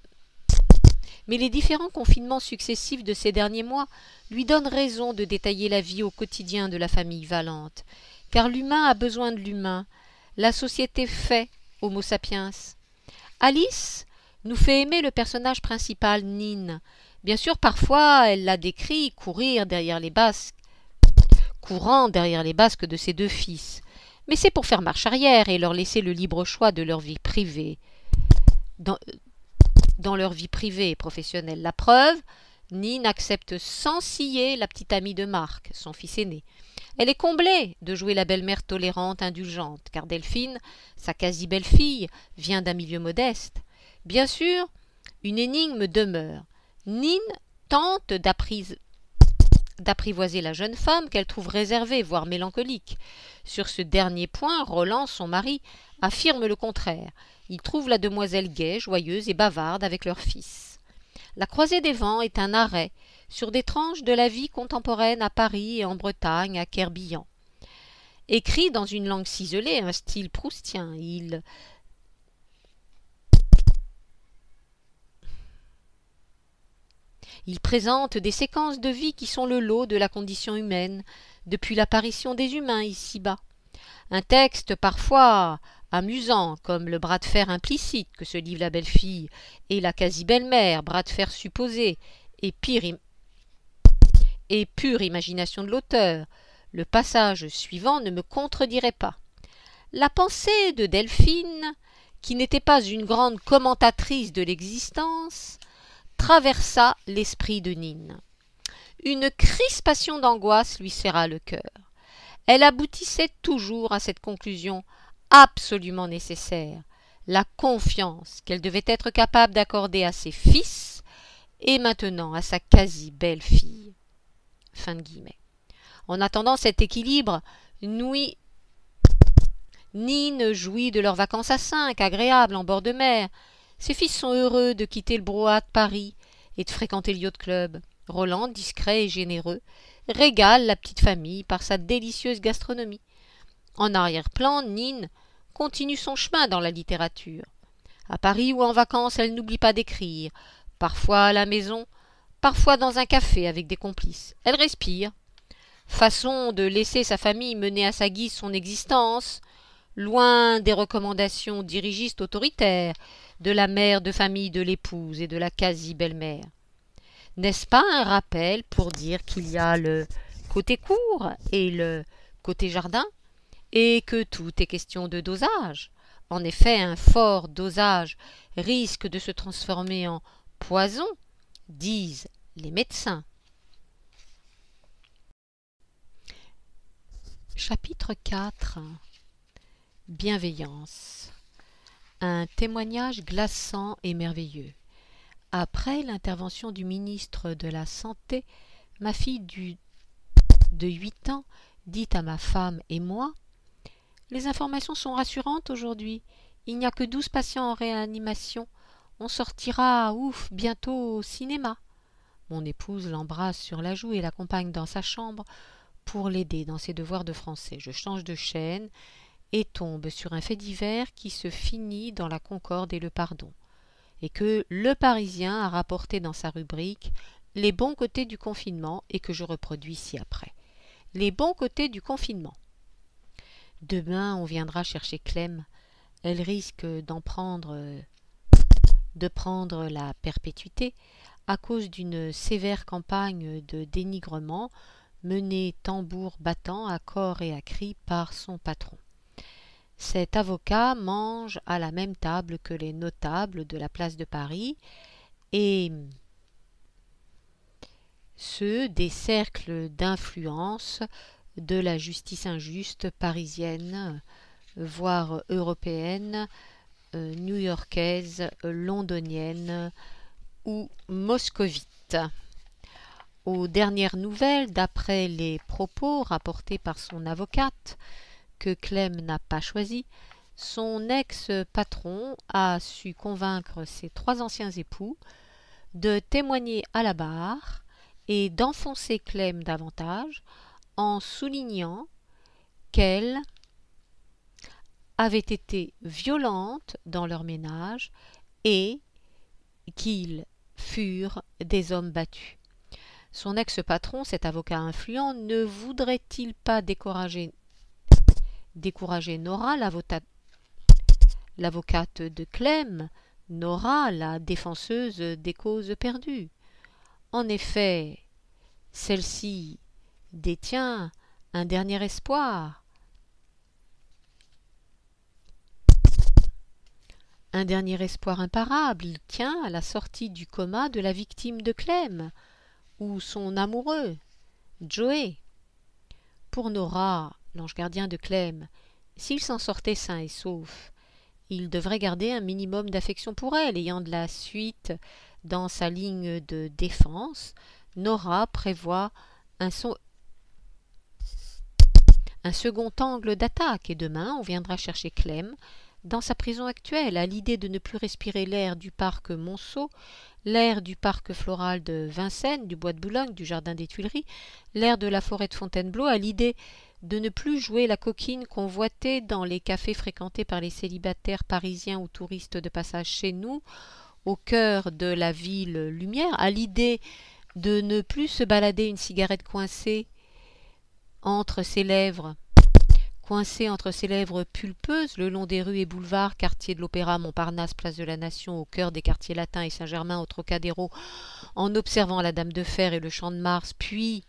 confinements successifs de ces derniers mois lui donnent raison de détailler la vie au quotidien de la famille Valente, car l'humain a besoin de l'humain, la société fait Homo sapiens. Alice nous fait aimer le personnage principal, Nine. Bien sûr, parfois, elle l'a décrit courant derrière les basques de ses 2 fils. Mais c'est pour faire marche arrière et leur laisser le libre choix de leur vie privée, dans leur vie privée et professionnelle. La preuve, Nine accepte sans ciller la petite amie de Marc, son fils aîné. Elle est comblée de jouer la belle-mère tolérante, indulgente, car Delphine, sa quasi-belle-fille, vient d'un milieu modeste. Bien sûr, une énigme demeure. Nine tente d'apprivoiser la jeune femme qu'elle trouve réservée, voire mélancolique. Sur ce dernier point, Roland, son mari, affirme le contraire. Il trouve la demoiselle gaie, joyeuse et bavarde avec leur fils. La croisée des vents est un arrêt sur des tranches de la vie contemporaine à Paris et en Bretagne, à Querbillan. Écrit dans une langue ciselée, un style proustien, il présente des séquences de vie qui sont le lot de la condition humaine, depuis l'apparition des humains ici-bas. Un texte parfois amusant, comme le bras de fer implicite que se livre la belle-fille et la quasi-belle-mère, bras de fer supposé et pure imagination de l'auteur. Le passage suivant ne me contredirait pas. La pensée de Delphine, qui n'était pas une grande commentatrice de l'existence, traversa l'esprit de Nine. Une crispation d'angoisse lui serra le cœur. Elle aboutissait toujours à cette conclusion absolument nécessaire, la confiance qu'elle devait être capable d'accorder à ses fils et maintenant à sa quasi-belle-fille. Fin de guillemets. En attendant cet équilibre, Nine jouit de leurs vacances à 5, agréables en bord de mer. Ses fils sont heureux de quitter le brouhaha de Paris et de fréquenter le yacht club. Roland, discret et généreux, régale la petite famille par sa délicieuse gastronomie. En arrière-plan, Nine continue son chemin dans la littérature. À Paris ou en vacances, elle n'oublie pas d'écrire, parfois à la maison, parfois dans un café avec des complices. Elle respire. Façon de laisser sa famille mener à sa guise son existence, loin des recommandations dirigistes autoritaires de la mère de famille de l'épouse et de la quasi-belle-mère. N'est-ce pas un rappel pour dire qu'il y a le côté cour et le côté jardin, et que tout est question de dosage? En effet, un fort dosage risque de se transformer en poison, disent les médecins. Chapitre 4. Bienveillance. Un témoignage glaçant et merveilleux. Après l'intervention du ministre de la Santé, ma fille de 8 ans dit à ma femme et moi: « Les informations sont rassurantes aujourd'hui. Il n'y a que 12 patients en réanimation. On sortira, ouf, bientôt au cinéma. » Mon épouse l'embrasse sur la joue et l'accompagne dans sa chambre pour l'aider dans ses devoirs de français. Je change de chaîne et tombe sur un fait divers qui se finit dans la concorde et le pardon, et que Le Parisien a rapporté dans sa rubrique « Les bons côtés du confinement » et que je reproduis ci-après. Les bons côtés du confinement. Demain, on viendra chercher Clem. Elle risque de prendre la perpétuité à cause d'une sévère campagne de dénigrement menée tambour battant à corps et à cri par son patron. Cet avocat mange à la même table que les notables de la place de Paris et ceux des cercles d'influence de la justice injuste parisienne, voire européenne, new-yorkaise, londonienne ou moscovite. Aux dernières nouvelles, d'après les propos rapportés par son avocate, que Clem n'a pas choisi, son ex-patron a su convaincre ses 3 anciens époux de témoigner à la barre et d'enfoncer Clem davantage en soulignant qu'elle avait été violente dans leur ménage et qu'ils furent des hommes battus. Son ex-patron, cet avocat influent, ne voudrait-il pas décourager Nora, l'avocate de Clem, Nora, la défenseuse des causes perdues? En effet, celle-ci détient un dernier espoir. Un dernier espoir imparable, il tient à la sortie du coma de la victime de Clem, ou son amoureux, Joey. Pour Nora, l'ange gardien de Clem, s'il s'en sortait sain et sauf, il devrait garder un minimum d'affection pour elle, ayant de la suite dans sa ligne de défense. Nora prévoit un second angle d'attaque et demain on viendra chercher Clem dans sa prison actuelle, à l'idée de ne plus respirer l'air du parc Monceau, l'air du parc floral de Vincennes, du bois de Boulogne, du jardin des Tuileries, l'air de la forêt de Fontainebleau, à l'idée de ne plus jouer la coquine convoitée dans les cafés fréquentés par les célibataires parisiens ou touristes de passage chez nous, au cœur de la ville lumière, à l'idée de ne plus se balader une cigarette coincée entre ses lèvres pulpeuses le long des rues et boulevards, quartier de l'Opéra, Montparnasse, place de la Nation, au cœur des quartiers latins et Saint-Germain, au Trocadéro, en observant la Dame de Fer et le Champ de Mars, puis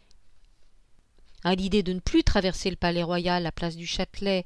à l'idée de ne plus traverser le Palais Royal, la place du Châtelet,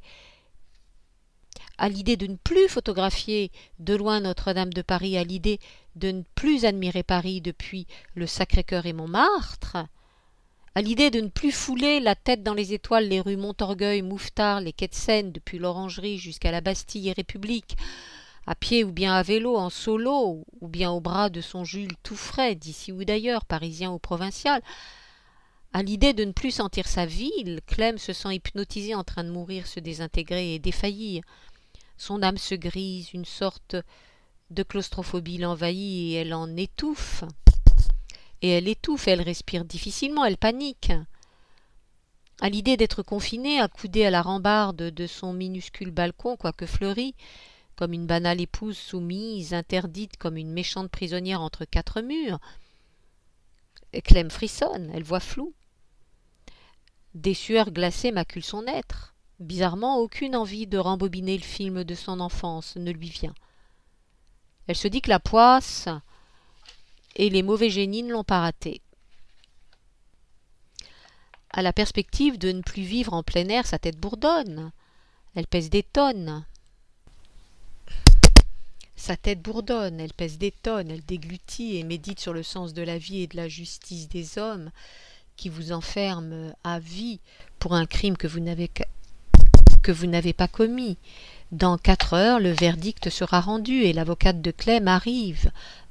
à l'idée de ne plus photographier de loin Notre-Dame de Paris, à l'idée de ne plus admirer Paris depuis le Sacré-Cœur et Montmartre, à l'idée de ne plus fouler la tête dans les étoiles les rues Montorgueil, Mouffetard, les quais de Seine, depuis l'Orangerie jusqu'à la Bastille et République, à pied ou bien à vélo, en solo, ou bien au bras de son Jules tout frais, d'ici ou d'ailleurs, parisien ou provincial. À l'idée de ne plus sentir sa ville, Clem se sent hypnotisée en train de mourir, se désintégrer et défaillir. Son âme se grise, une sorte de claustrophobie l'envahit et elle en étouffe. Et elle étouffe, elle respire difficilement, elle panique. À l'idée d'être confinée, accoudée à la rambarde de son minuscule balcon, quoique fleuri, comme une banale épouse soumise, interdite comme une méchante prisonnière entre 4 murs, Clem frissonne, elle voit flou. Des sueurs glacées maculent son être. Bizarrement, aucune envie de rembobiner le film de son enfance ne lui vient. Elle se dit que la poisse et les mauvais génies ne l'ont pas raté. À la perspective de ne plus vivre en plein air, sa tête bourdonne. Elle pèse des tonnes. Sa tête bourdonne, elle pèse des tonnes, elle déglutit et médite sur le sens de la vie et de la justice des hommes qui vous enferment à vie pour un crime que vous n'avez pas commis, Dans 4 heures, le verdict sera rendu et l'avocate de Clem arrive.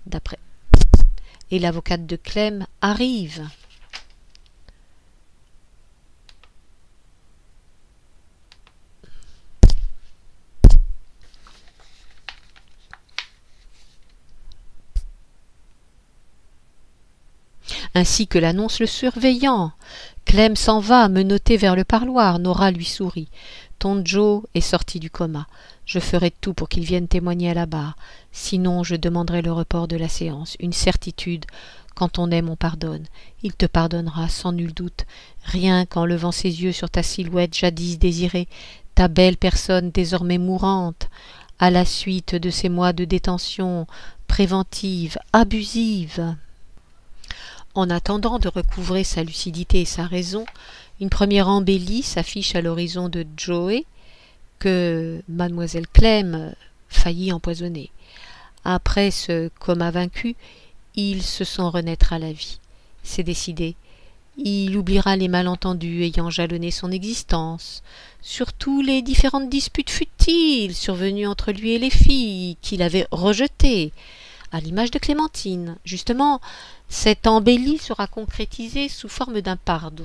Ainsi que l'annonce le surveillant. Clem s'en va, menottée vers le parloir. Nora lui sourit. Ton Joe est sorti du coma. Je ferai tout pour qu'il vienne témoigner à la barre. Sinon, je demanderai le report de la séance. Une certitude, quand on aime, on pardonne. Il te pardonnera, sans nul doute. Rien qu'en levant ses yeux sur ta silhouette jadis désirée, ta belle personne désormais mourante, à la suite de ces mois de détention préventive, abusive. En attendant de recouvrer sa lucidité et sa raison, une première embellie s'affiche à l'horizon de Joe que mademoiselle Clem faillit empoisonner. Après ce coma vaincu, il se sent renaître à la vie. C'est décidé. Il oubliera les malentendus ayant jalonné son existence, surtout les différentes disputes futiles survenues entre lui et les filles qu'il avait rejetées, à l'image de Clémentine. Justement, cette embellie sera concrétisée sous forme d'un pardon.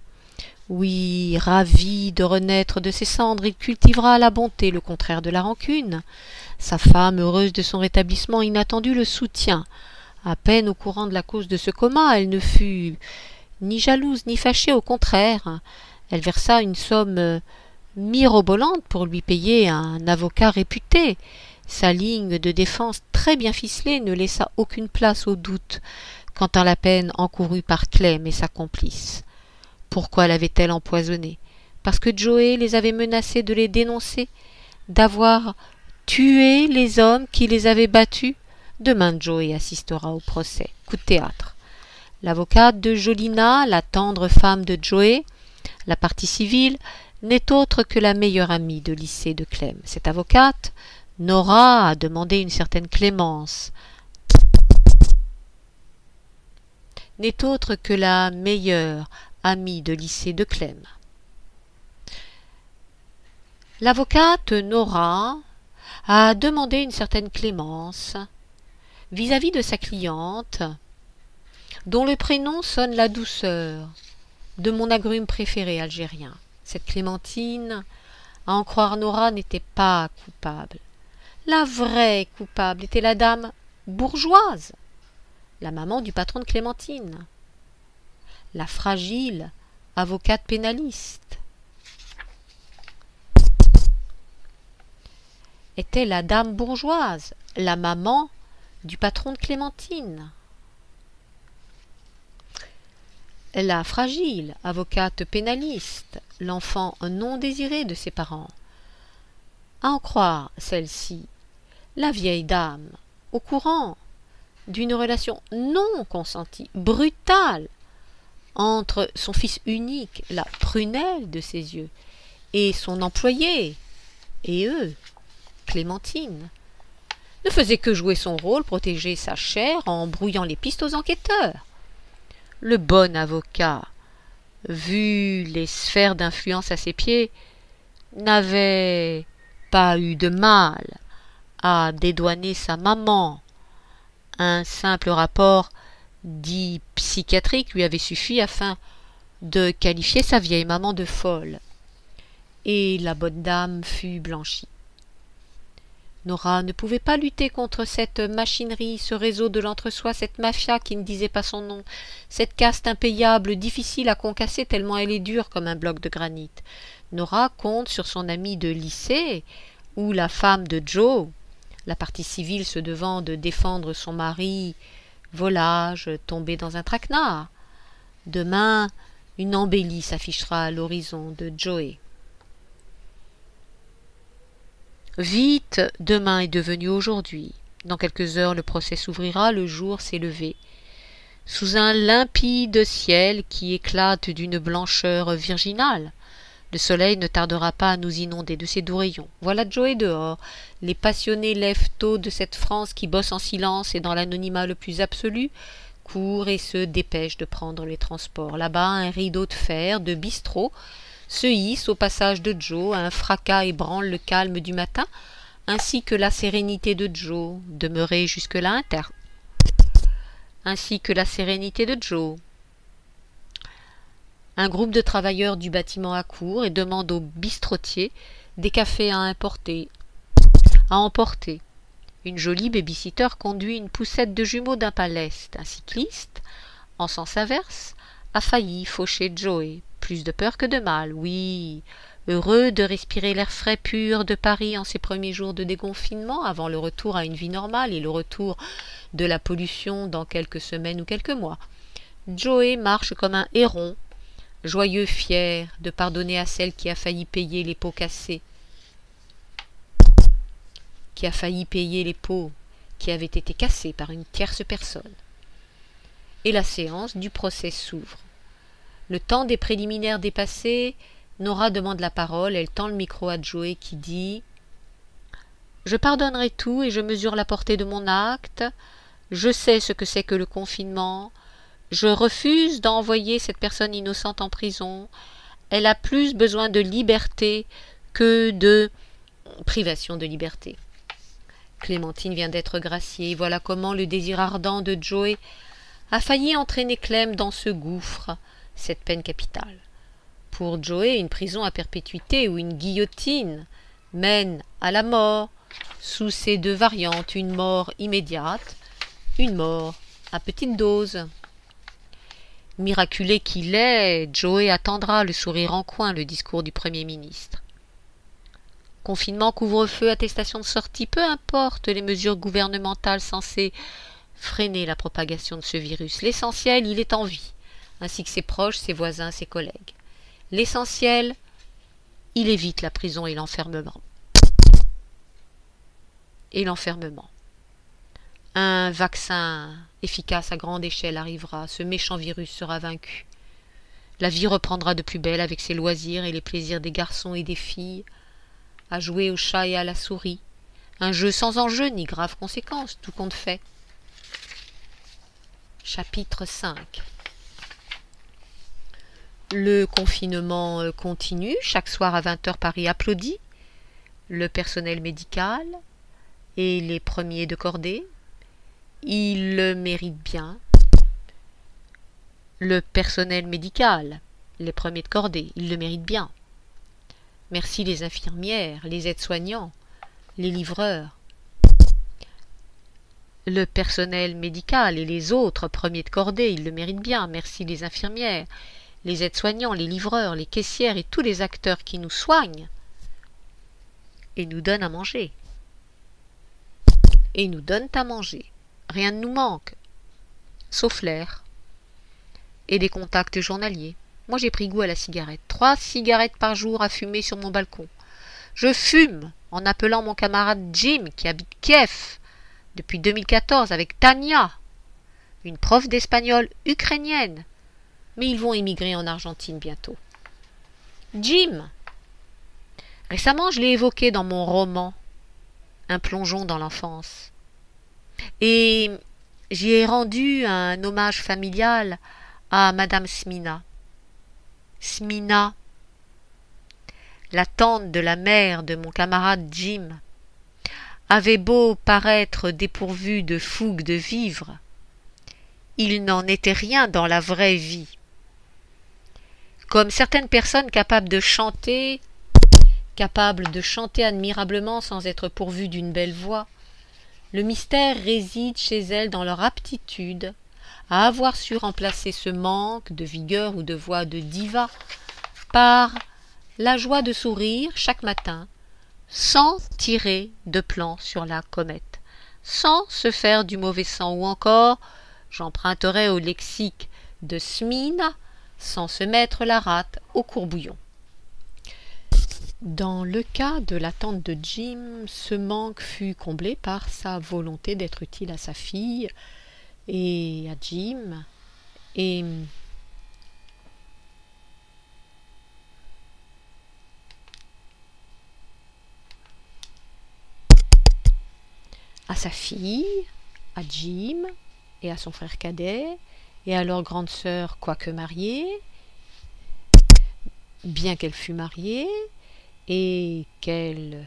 Oui, ravi de renaître de ses cendres, il cultivera la bonté, le contraire de la rancune. Sa femme, heureuse de son rétablissement inattendu, le soutient. À peine au courant de la cause de ce coma, elle ne fut ni jalouse ni fâchée, au contraire. Elle versa une somme mirobolante pour lui payer un avocat réputé. Sa ligne de défense très bien ficelée ne laissa aucune place au doute quant à la peine encourue par Clem et sa complice. Pourquoi l'avait-elle empoisonné? Parce que Joe les avait menacés de les dénoncer, d'avoir tué les hommes qui les avaient battus. Demain, Joe assistera au procès. Coup de théâtre. L'avocate de Jolina, la tendre femme de Joe, la partie civile, n'est autre que la meilleure amie de lycée de Clem. Cette avocate, Nora, a demandé une certaine clémence. N'est autre que la meilleure amie de lycée de Clem. L'avocate Nora a demandé une certaine clémence vis-à-vis de sa cliente, dont le prénom sonne la douceur de mon agrume préféré algérien. Cette Clémentine, à en croire Nora, n'était pas coupable. La vraie coupable était la dame bourgeoise, la maman du patron de Clémentine, la fragile avocate pénaliste. Était la dame bourgeoise, la maman du patron de Clémentine. La fragile avocate pénaliste, l'enfant non désiré de ses parents. À en croire celle-ci, la vieille dame, au courant d'une relation non consentie, brutale, entre son fils unique, la prunelle de ses yeux, et son employé, et eux, Clémentine, ne faisait que jouer son rôle, protéger sa chair en brouillant les pistes aux enquêteurs. Le bon avocat, vu les sphères d'influence à ses pieds, n'avait pas eu de mal à dédouaner sa maman. Un simple rapport dit psychiatrique lui avait suffi afin de qualifier sa vieille maman de folle, et la bonne dame fut blanchie. Nora ne pouvait pas lutter contre cette machinerie, ce réseau de l'entre-soi, cette mafia qui ne disait pas son nom, cette caste impayable, difficile à concasser tellement elle est dure comme un bloc de granit. Nora compte sur son amie de lycée, ou la femme de Joe, la partie civile se devant de défendre son mari, volage, tombé dans un traquenard. Demain, une embellie s'affichera à l'horizon de Joe. Vite, demain est devenu aujourd'hui. Dans quelques heures, le procès s'ouvrira, le jour s'est levé. Sous un limpide ciel qui éclate d'une blancheur virginale, le soleil ne tardera pas à nous inonder de ses doux rayons. Voilà Joe dehors, les passionnés lève-tôt de cette France qui bosse en silence et dans l'anonymat le plus absolu, courent et se dépêchent de prendre les transports. Là-bas, un rideau de fer, de bistrot, se hisse au passage de Joe, un fracas ébranle le calme du matin, ainsi que la sérénité de Joe, demeurée jusque-là interne. Ainsi que la sérénité de Joe. Un groupe de travailleurs du bâtiment accourt et demande au bistrotier des cafés à emporter. Une jolie baby-sitter conduit une poussette de jumeaux d'un paleste. Un cycliste, en sens inverse, a failli faucher Joey. Plus de peur que de mal, oui. Heureux de respirer l'air frais pur de Paris en ces premiers jours de déconfinement, avant le retour à une vie normale et le retour de la pollution dans quelques semaines ou quelques mois. Joey marche comme un héron, joyeux, fier de pardonner à celle qui a failli payer les pots cassés, qui avaient été cassés par une tierce personne. Et la séance du procès s'ouvre. Le temps des préliminaires dépassé, Nora demande la parole, elle tend le micro à Joey qui dit « Je pardonnerai tout et je mesure la portée de mon acte. Je sais ce que c'est que le confinement. Je refuse d'envoyer cette personne innocente en prison. Elle a plus besoin de liberté que de privation de liberté. » Clémentine vient d'être graciée. Voilà comment le désir ardent de Joey a failli entraîner Clem dans ce gouffre, cette peine capitale. Pour Joey, une prison à perpétuité ou une guillotine mène à la mort, sous ces deux variantes, une mort immédiate, une mort à petite dose. Miraculé qu'il est, Joey attendra, le sourire en coin, le discours du Premier ministre. Confinement, couvre-feu, attestation de sortie, peu importe les mesures gouvernementales censées freiner la propagation de ce virus. L'essentiel, il est en vie, ainsi que ses proches, ses voisins, ses collègues. L'essentiel, il évite la prison et l'enfermement. Un vaccin efficace à grande échelle arrivera, ce méchant virus sera vaincu. La vie reprendra de plus belle avec ses loisirs et les plaisirs des garçons et des filles, à jouer au chat et à la souris. Un jeu sans enjeu ni grave conséquence, tout compte fait. Chapitre 5. Le confinement continue. Chaque soir à 20h, Paris applaudit. Le personnel médical et les premiers de cordée. Ils le méritent bien. Le personnel médical, les premiers de cordée, ils le méritent bien. Merci les infirmières, les aides-soignants, les livreurs. Le personnel médical et les autres premiers de cordée, ils le méritent bien. Merci les infirmières, les aides-soignants, les livreurs, les caissières et tous les acteurs qui nous soignent et nous donnent à manger. Rien ne nous manque, sauf l'air et des contacts journaliers. Moi, j'ai pris goût à la cigarette. 3 cigarettes par jour à fumer sur mon balcon. Je fume en appelant mon camarade Jim, qui habite Kiev depuis 2014 avec Tania, une prof d'espagnol ukrainienne. Mais ils vont émigrer en Argentine bientôt. Jim. Récemment, je l'ai évoqué dans mon roman Un plongeon dans l'enfance. Et j'y ai rendu un hommage familial à Madame Smina. Smina, la tante de la mère de mon camarade Jim, avait beau paraître dépourvue de fougue de vivre, il n'en était rien dans la vraie vie. Comme certaines personnes capables de chanter admirablement sans être pourvues d'une belle voix, le mystère réside chez elles dans leur aptitude à avoir su remplacer ce manque de vigueur ou de voix de diva par la joie de sourire chaque matin, sans tirer de plan sur la comète, sans se faire du mauvais sang, ou encore, j'emprunterai au lexique de Smina, sans se mettre la rate au courbouillon. Dans le cas de la tante de Jim, ce manque fut comblé par sa volonté d'être utile à sa fille et à Jim, et à sa fille, à Jim, et à son frère cadet, et à leur grande sœur, quoique mariée, bien qu'elle fût mariée et qu'elle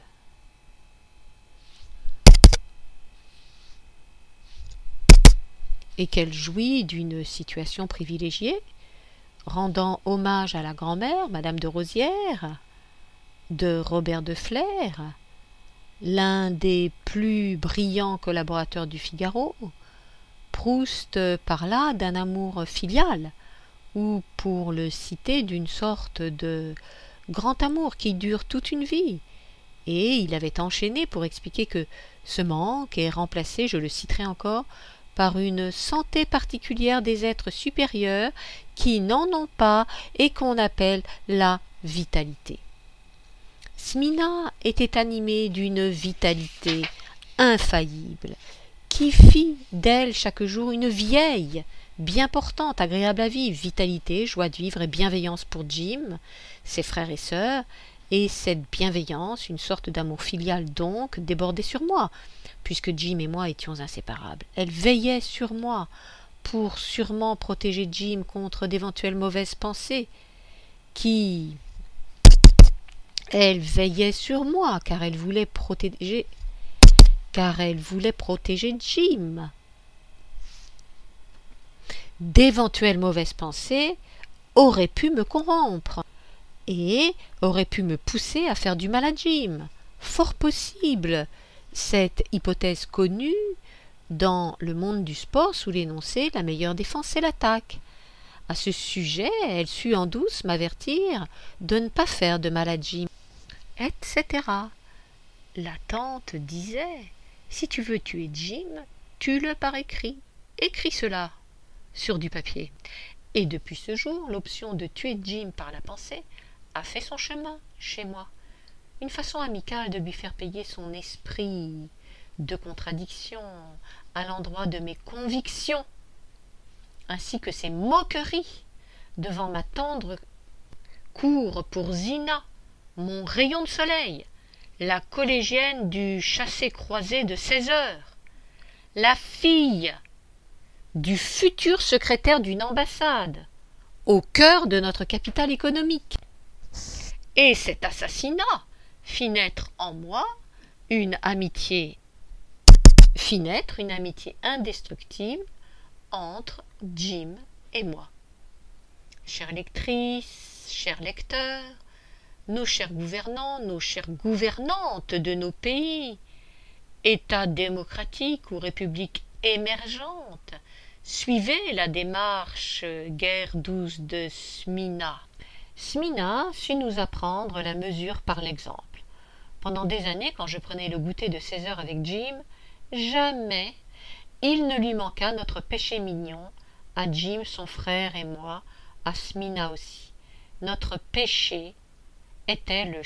jouit d'une situation privilégiée, rendant hommage à la grand-mère, Madame de Rosières, de Robert de Flers, l'un des plus brillants collaborateurs du Figaro. Proust parla d'un amour filial, ou, pour le citer, d'une sorte de grand amour qui dure toute une vie, et il avait enchaîné pour expliquer que ce manque est remplacé, je le citerai encore, par une santé particulière des êtres supérieurs qui n'en ont pas et qu'on appelle la vitalité. Smina était animée d'une vitalité infaillible, qui fit d'elle chaque jour une vieille, bien portante, agréable à vivre, vitalité, joie de vivre et bienveillance pour Jim, ses frères et sœurs, et cette bienveillance, une sorte d'amour filial donc, débordait sur moi, puisque Jim et moi étions inséparables. Elle veillait sur moi, pour sûrement protéger Jim contre d'éventuelles mauvaises pensées, Elle veillait sur moi, car elle voulait protéger Jim. D'éventuelles mauvaises pensées auraient pu me corrompre et auraient pu me pousser à faire du mal à Jim. Fort possible, cette hypothèse connue dans le monde du sport sous l'énoncé « la meilleure défense, c'est l'attaque ». À ce sujet, elle sut en douce m'avertir de ne pas faire de mal à Jim, etc. La tante disait « Si tu veux tuer Jim, tue-le par écrit. Écris cela sur du papier. » Et depuis ce jour, l'option de tuer Jim par la pensée a fait son chemin chez moi. Une façon amicale de lui faire payer son esprit de contradiction à l'endroit de mes convictions, ainsi que ses moqueries devant ma tendre cour pour Zina, mon rayon de soleil, la collégienne du chassé-croisé de 16 heures, la fille du futur secrétaire d'une ambassade, au cœur de notre capitale économique. Et cet assassinat fit naître en moi une amitié indestructible entre Jim et moi. Chères lectrices, chers lecteurs, nos chers gouvernants, nos chères gouvernantes de nos pays, États démocratiques ou républiques émergentes, suivez la démarche guère douce de Smina. Smina sut nous apprendre la mesure par l'exemple. Pendant des années, quand je prenais le goûter de 16 heures avec Jim, jamais il ne lui manqua notre péché mignon, à Jim son frère et moi, à Smina aussi. Notre péché était le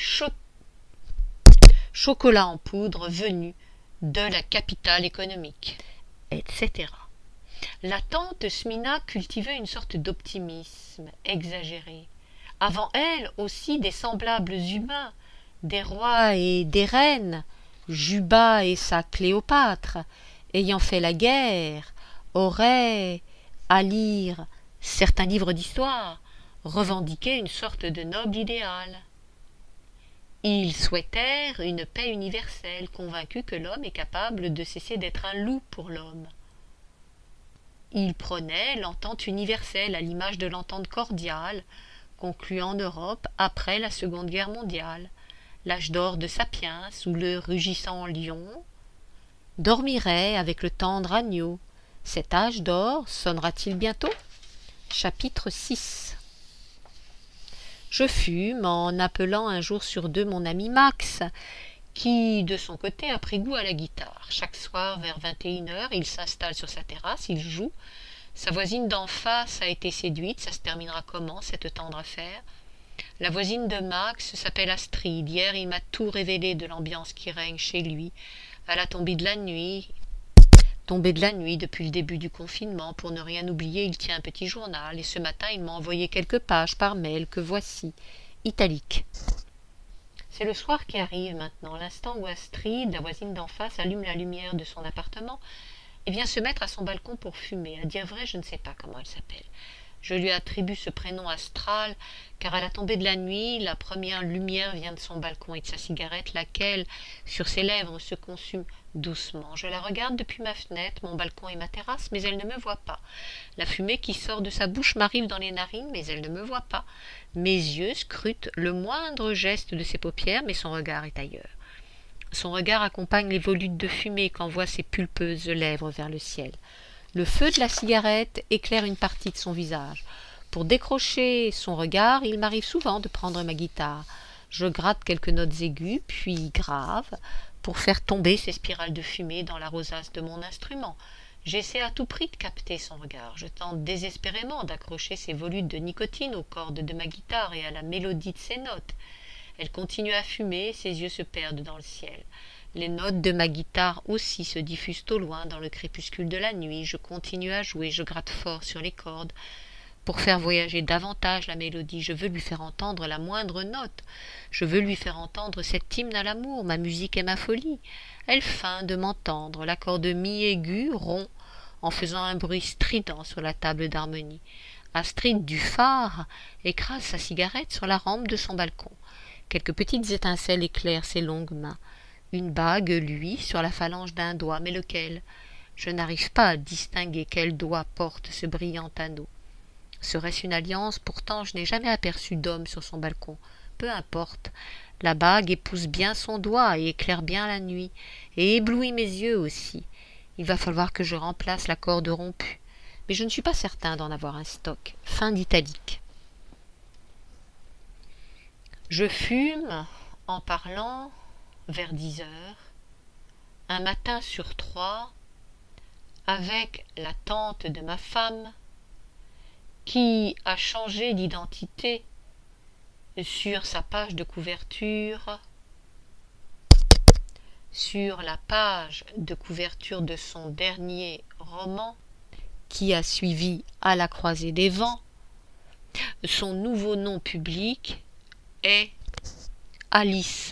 chocolat en poudre venu de la capitale économique, etc. La tante Smina cultivait une sorte d'optimisme exagéré. Avant elle aussi des semblables humains, des rois et des reines, Juba et sa Cléopâtre, ayant fait la guerre, auraient, à lire certains livres d'histoire, revendiqué une sorte de noble idéal. Ils souhaitèrent une paix universelle, convaincus que l'homme est capable de cesser d'être un loup pour l'homme. Ils prônaient l'entente universelle à l'image de l'entente cordiale, conclue en Europe après la Seconde Guerre mondiale. L'âge d'or de Sapiens, où le rugissant lion dormirait avec le tendre agneau. Cet âge d'or sonnera-t-il bientôt? Chapitre 6. Je fume en appelant un jour sur deux mon ami Max, qui, de son côté, a pris goût à la guitare. Chaque soir, vers 21h, il s'installe sur sa terrasse, il joue. Sa voisine d'en face a été séduite, ça se terminera comment, cette tendre affaire? La voisine de Max s'appelle Astrid. Hier, il m'a tout révélé de l'ambiance qui règne chez lui. À la tombée de la nuit depuis le début du confinement. Pour ne rien oublier, il tient un petit journal. Et ce matin, il m'a envoyé quelques pages par mail que voici, italique. C'est le soir qui arrive maintenant, l'instant où Astrid, la voisine d'en face, allume la lumière de son appartement et vient se mettre à son balcon pour fumer. À dire vrai, je ne sais pas comment elle s'appelle. Je lui attribue ce prénom astral, car à la tombée de la nuit, la première lumière vient de son balcon et de sa cigarette, laquelle, sur ses lèvres, se consume doucement. Je la regarde depuis ma fenêtre, mon balcon et ma terrasse, mais elle ne me voit pas. La fumée qui sort de sa bouche m'arrive dans les narines, mais elle ne me voit pas. Mes yeux scrutent le moindre geste de ses paupières, mais son regard est ailleurs. Son regard accompagne les volutes de fumée qu'envoient ses pulpeuses lèvres vers le ciel. Le feu de la cigarette éclaire une partie de son visage. Pour décrocher son regard, il m'arrive souvent de prendre ma guitare. Je gratte quelques notes aiguës, puis graves, pour faire tomber ces spirales de fumée dans la rosace de mon instrument. J'essaie à tout prix de capter son regard. Je tente désespérément d'accrocher ses volutes de nicotine aux cordes de ma guitare et à la mélodie de ses notes. Elle continue à fumer, ses yeux se perdent dans le ciel. Les notes de ma guitare aussi se diffusent au loin dans le crépuscule de la nuit. Je continue à jouer, je gratte fort sur les cordes pour faire voyager davantage la mélodie. Je veux lui faire entendre la moindre note. Je veux lui faire entendre cet hymne à l'amour. Ma musique est ma folie. Elle feint de m'entendre. L'accord de mi aigu rompt en faisant un bruit strident sur la table d'harmonie. Astrid Dufard écrase sa cigarette sur la rampe de son balcon. Quelques petites étincelles éclairent ses longues mains. Une bague luit sur la phalange d'un doigt, mais lequel? Je n'arrive pas à distinguer quel doigt porte ce brillant anneau. Serait-ce une alliance? Pourtant je n'ai jamais aperçu d'homme sur son balcon. Peu importe. La bague épouse bien son doigt et éclaire bien la nuit, et éblouit mes yeux aussi. Il va falloir que je remplace la corde rompue. Mais je ne suis pas certain d'en avoir un stock. Fin d'italique. Je fume en parlant vers 10 heures, un matin sur 3, avec la tante de ma femme, qui a changé d'identité sur sa page de couverture, sur la page de couverture de son dernier roman, qui a suivi À la croisée des vents. Son nouveau nom public est Alice.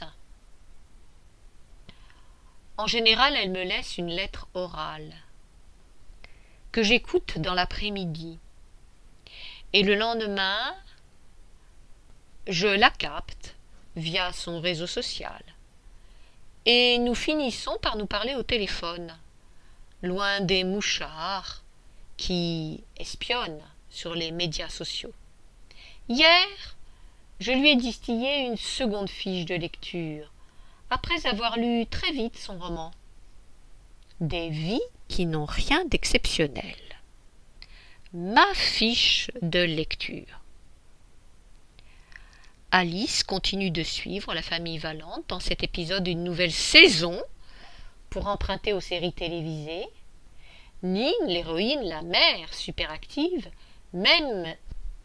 En général, elle me laisse une lettre orale que j'écoute dans l'après-midi. Et le lendemain, je la capte via son réseau social. Et nous finissons par nous parler au téléphone, loin des mouchards qui espionnent sur les médias sociaux. Hier, je lui ai distillé une seconde fiche de lecture, après avoir lu très vite son roman. Des vies qui n'ont rien d'exceptionnel. Ma fiche de lecture. Alice continue de suivre la famille Valente dans cet épisode d'une nouvelle saison, pour emprunter aux séries télévisées. Nine, l'héroïne, la mère superactive, mène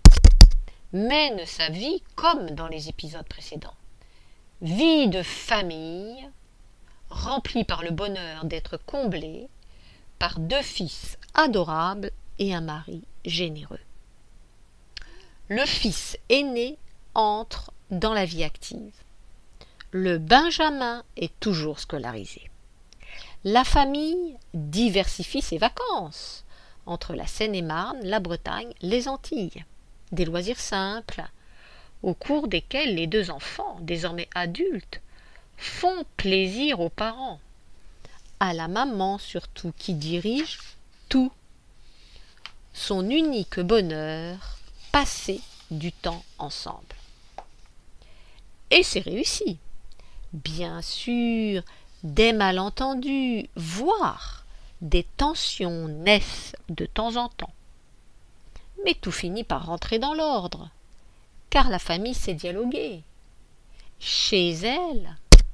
sa vie comme dans les épisodes précédents. Vie de famille, remplie par le bonheur d'être comblée par 2 fils adorables et un mari généreux. Le fils aîné entre dans la vie active. Le Benjamin est toujours scolarisé. La famille diversifie ses vacances entre la Seine-et-Marne, la Bretagne, les Antilles. Des loisirs simples, au cours desquels les 2 enfants, désormais adultes, font plaisir aux parents, à la maman surtout, qui dirige tout. Son unique bonheur, passer du temps ensemble. Et c'est réussi. Bien sûr, des malentendus, voire des tensions naissent de temps en temps. Mais tout finit par rentrer dans l'ordre, car la famille sait dialoguer. Chez elle,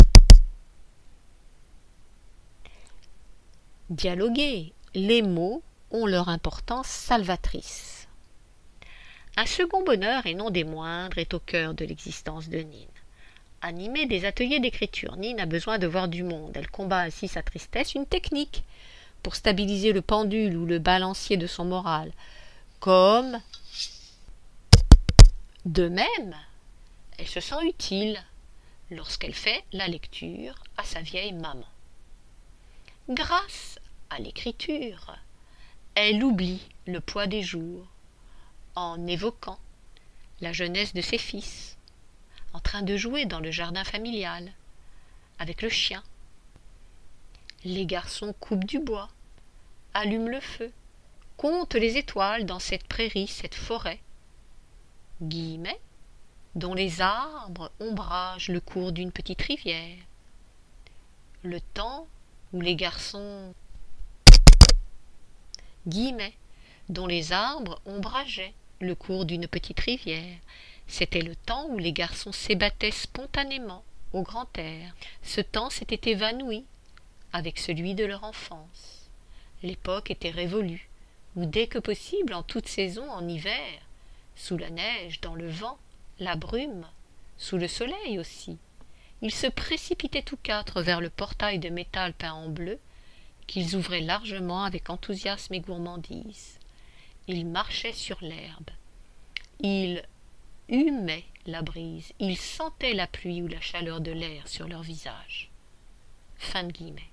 dialoguer, les mots ont leur importance salvatrice. Un second bonheur, et non des moindres, est au cœur de l'existence de Nine. Animée des ateliers d'écriture, Nine a besoin de voir du monde. Elle combat ainsi sa tristesse, une technique pour stabiliser le pendule ou le balancier de son moral. Comme de même, elle se sent utile lorsqu'elle fait la lecture à sa vieille maman. Grâce à l'écriture, elle oublie le poids des jours, en évoquant la jeunesse de ses fils, en train de jouer dans le jardin familial, avec le chien. Les garçons coupent du bois, allument le feu, comptent les étoiles dans cette prairie, cette forêt. Guillemet, dont les arbres ombragent le cours d'une petite rivière. Le temps où les garçons... Guillemet, dont les arbres ombrageaient le cours d'une petite rivière. C'était le temps où les garçons s'ébattaient spontanément au grand air. Ce temps s'était évanoui avec celui de leur enfance. L'époque était révolue, où dès que possible, en toute saison, en hiver, sous la neige, dans le vent, la brume, sous le soleil aussi, ils se précipitaient tous quatre vers le portail de métal peint en bleu, qu'ils ouvraient largement avec enthousiasme et gourmandise. Ils marchaient sur l'herbe. Ils humaient la brise. Ils sentaient la pluie ou la chaleur de l'air sur leur visage. Fin de guillemets.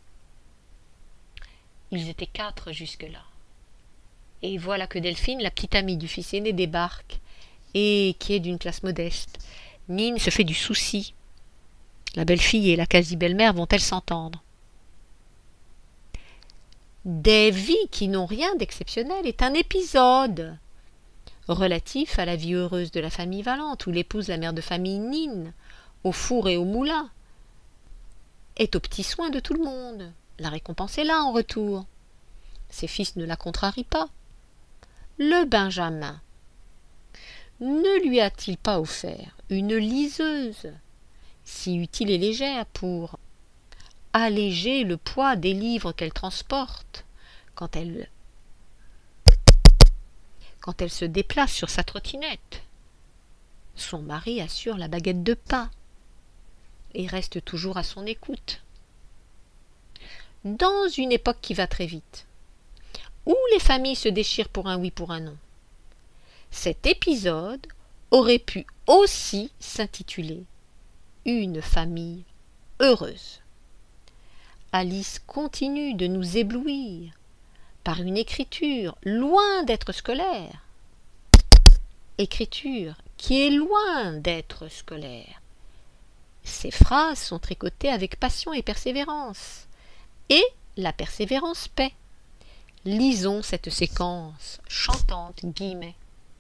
Ils étaient quatre jusque-là. Et voilà que Delphine, la petite amie du fils aîné, débarque, et qui est d'une classe modeste. Nine se fait du souci. La belle-fille et la quasi-belle-mère vont-elles s'entendre? Des vies qui n'ont rien d'exceptionnel est un épisode relatif à la vie heureuse de la famille Valente, où l'épouse, la mère de famille Nine, au four et au moulin, est aux petits soins de tout le monde. La récompense est là en retour. Ses fils ne la contrarient pas. Le Benjamin ne lui a-t-il pas offert une liseuse si utile et légère pour alléger le poids des livres qu'elle transporte quand elle se déplace sur sa trottinette? Son mari assure la baguette de pain et reste toujours à son écoute. Dans une époque qui va très vite, où les familles se déchirent pour un oui, pour un non, cet épisode aurait pu aussi s'intituler « Une famille heureuse ». Alice continue de nous éblouir par une écriture loin d'être scolaire. Écriture qui est loin d'être scolaire. Ces phrases sont tricotées avec passion et persévérance. Et la persévérance paie. Lisons cette séquence chantante, guillemets.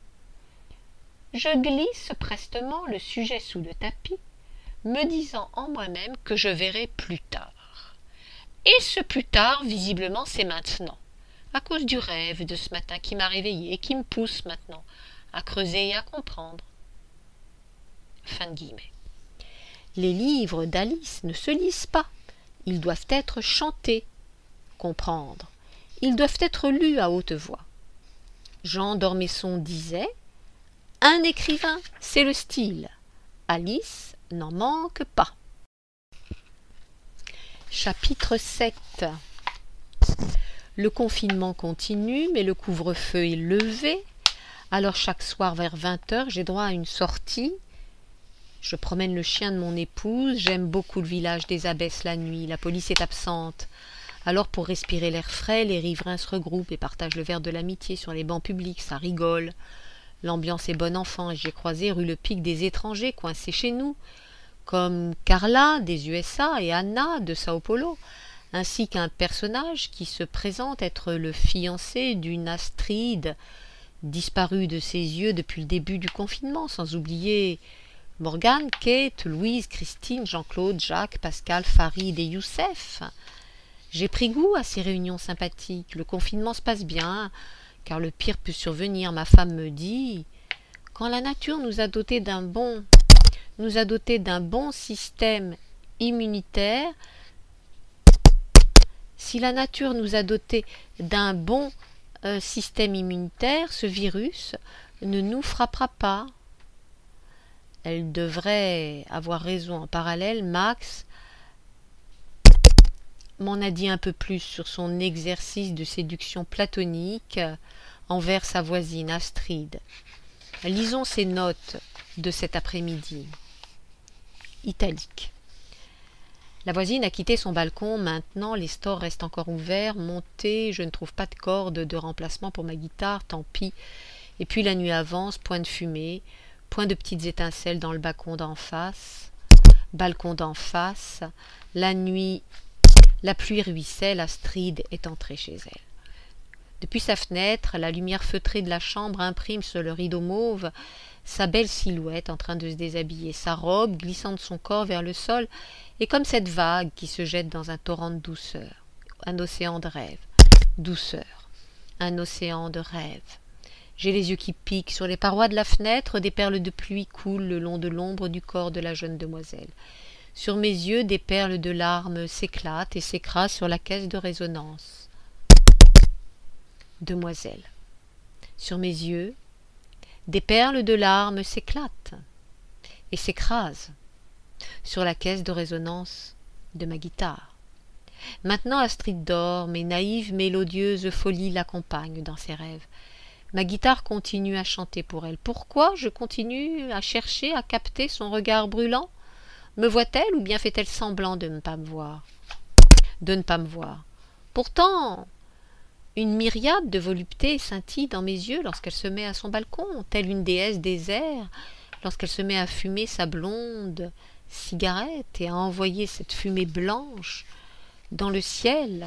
Je glisse prestement le sujet sous le tapis, me disant en moi-même que je verrai plus tard. Et ce plus tard, visiblement, c'est maintenant, à cause du rêve de ce matin qui m'a réveillée et qui me pousse maintenant à creuser et à comprendre. Fin de guillemets. Les livres d'Alice ne se lisent pas. Ils doivent être chantés, comprendre. Ils doivent être lus à haute voix. Jean d'Ormesson disait « Un écrivain, c'est le style. Alice n'en manque pas. » Chapitre 7. Le confinement continue, mais le couvre-feu est levé. Alors chaque soir vers 20h, j'ai droit à une sortie. Je promène le chien de mon épouse. J'aime beaucoup le village des Abbesses la nuit. La police est absente. Alors pour respirer l'air frais, les riverains se regroupent et partagent le verre de l'amitié sur les bancs publics. Ça rigole. L'ambiance est bonne enfant et j'ai croisé rue Le Pic des étrangers coincés chez nous, comme Carla des USA et Anna de Sao Paulo, ainsi qu'un personnage qui se présente être le fiancé d'une Astrid disparue de ses yeux depuis le début du confinement, sans oublier Morgane, Kate, Louise, Christine, Jean-Claude, Jacques, Pascal, Farid et Youssef. J'ai pris goût à ces réunions sympathiques. Le confinement se passe bien, car le pire peut survenir. Ma femme me dit « Quand la nature nous a dotés d'un bon système immunitaire, si la nature nous a dotés d'un bon système immunitaire, ce virus ne nous frappera pas. » Elle devrait avoir raison. En parallèle, Max m'en a dit un peu plus sur son exercice de séduction platonique envers sa voisine Astrid. Lisons ses notes de cet après-midi. Italique. La voisine a quitté son balcon. Maintenant, les stores restent encore ouverts. Montez, je ne trouve pas de corde de remplacement pour ma guitare. Tant pis. Et puis la nuit avance, point de fumée, point de petites étincelles dans le balcon d'en face. La nuit, la pluie ruisselle, Astrid est entrée chez elle. Depuis sa fenêtre, la lumière feutrée de la chambre imprime sur le rideau mauve sa belle silhouette en train de se déshabiller. Sa robe, glissant de son corps vers le sol, est comme cette vague qui se jette dans un torrent de douceur. Un océan de rêve. Douceur. Un océan de rêve. J'ai les yeux qui piquent. Sur les parois de la fenêtre, des perles de pluie coulent le long de l'ombre du corps de la jeune demoiselle. Sur mes yeux, des perles de larmes s'éclatent et s'écrasent sur la caisse de résonance. Demoiselle. Sur mes yeux, des perles de larmes s'éclatent et s'écrasent sur la caisse de résonance de ma guitare. Maintenant Astrid dort, mes naïves, mélodieuses folies l'accompagnent dans ses rêves. Ma guitare continue à chanter pour elle. Pourquoi je continue à chercher à capter son regard brûlant? Me voit-elle ou bien fait-elle semblant de ne pas me voir? Pourtant, une myriade de voluptés scintille dans mes yeux lorsqu'elle se met à son balcon, telle une déesse des airs, lorsqu'elle se met à fumer sa blonde cigarette et à envoyer cette fumée blanche dans le ciel.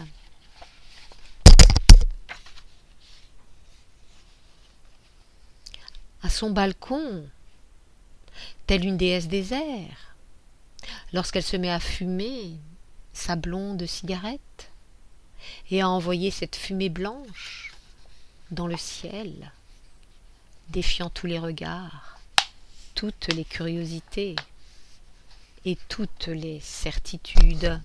À son balcon, telle une déesse des airs, lorsqu'elle se met à fumer sa blonde cigarette et à envoyer cette fumée blanche dans le ciel, défiant tous les regards, toutes les curiosités et toutes les certitudes.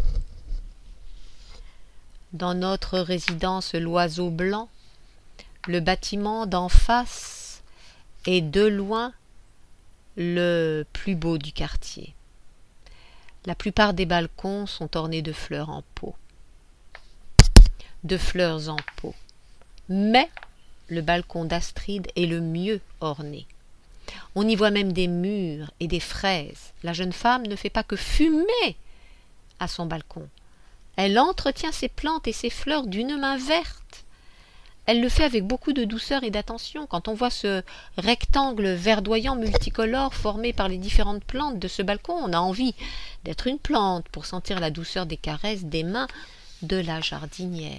Dans notre résidence l'oiseau blanc, le bâtiment d'en face est de loin le plus beau du quartier. La plupart des balcons sont ornés de fleurs en pot. Mais le balcon d'Astrid est le mieux orné. On y voit même des mûres et des fraises. La jeune femme ne fait pas que fumer à son balcon. Elle entretient ses plantes et ses fleurs d'une main verte. Elle le fait avec beaucoup de douceur et d'attention. Quand on voit ce rectangle verdoyant multicolore formé par les différentes plantes de ce balcon, on a envie d'être une plante pour sentir la douceur des caresses des mains de la jardinière.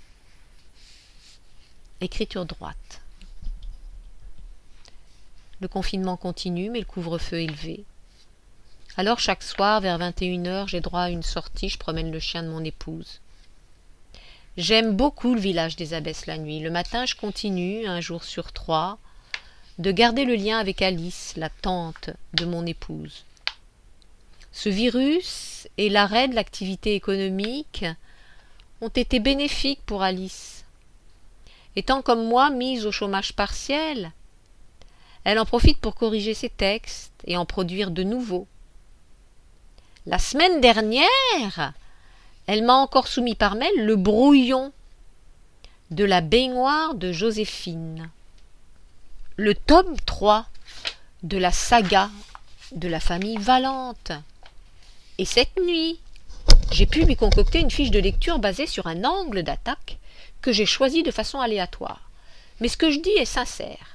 Écriture droite. Le confinement continue, mais le couvre-feu est élevé. Alors chaque soir, vers 21h, j'ai droit à une sortie, je promène le chien de mon épouse. J'aime beaucoup le village des Abbesses la nuit. Le matin, je continue, un jour sur 3, de garder le lien avec Alice, la tante de mon épouse. Ce virus et l'arrêt de l'activité économique ont été bénéfiques pour Alice. Étant comme moi mise au chômage partiel, elle en profite pour corriger ses textes et en produire de nouveaux. La semaine dernière, elle m'a encore soumis par mail le brouillon de la baignoire de Joséphine, le tome 3 de la saga de la famille Valente. Et cette nuit, j'ai pu lui concocter une fiche de lecture basée sur un angle d'attaque que j'ai choisi de façon aléatoire. Mais ce que je dis est sincère.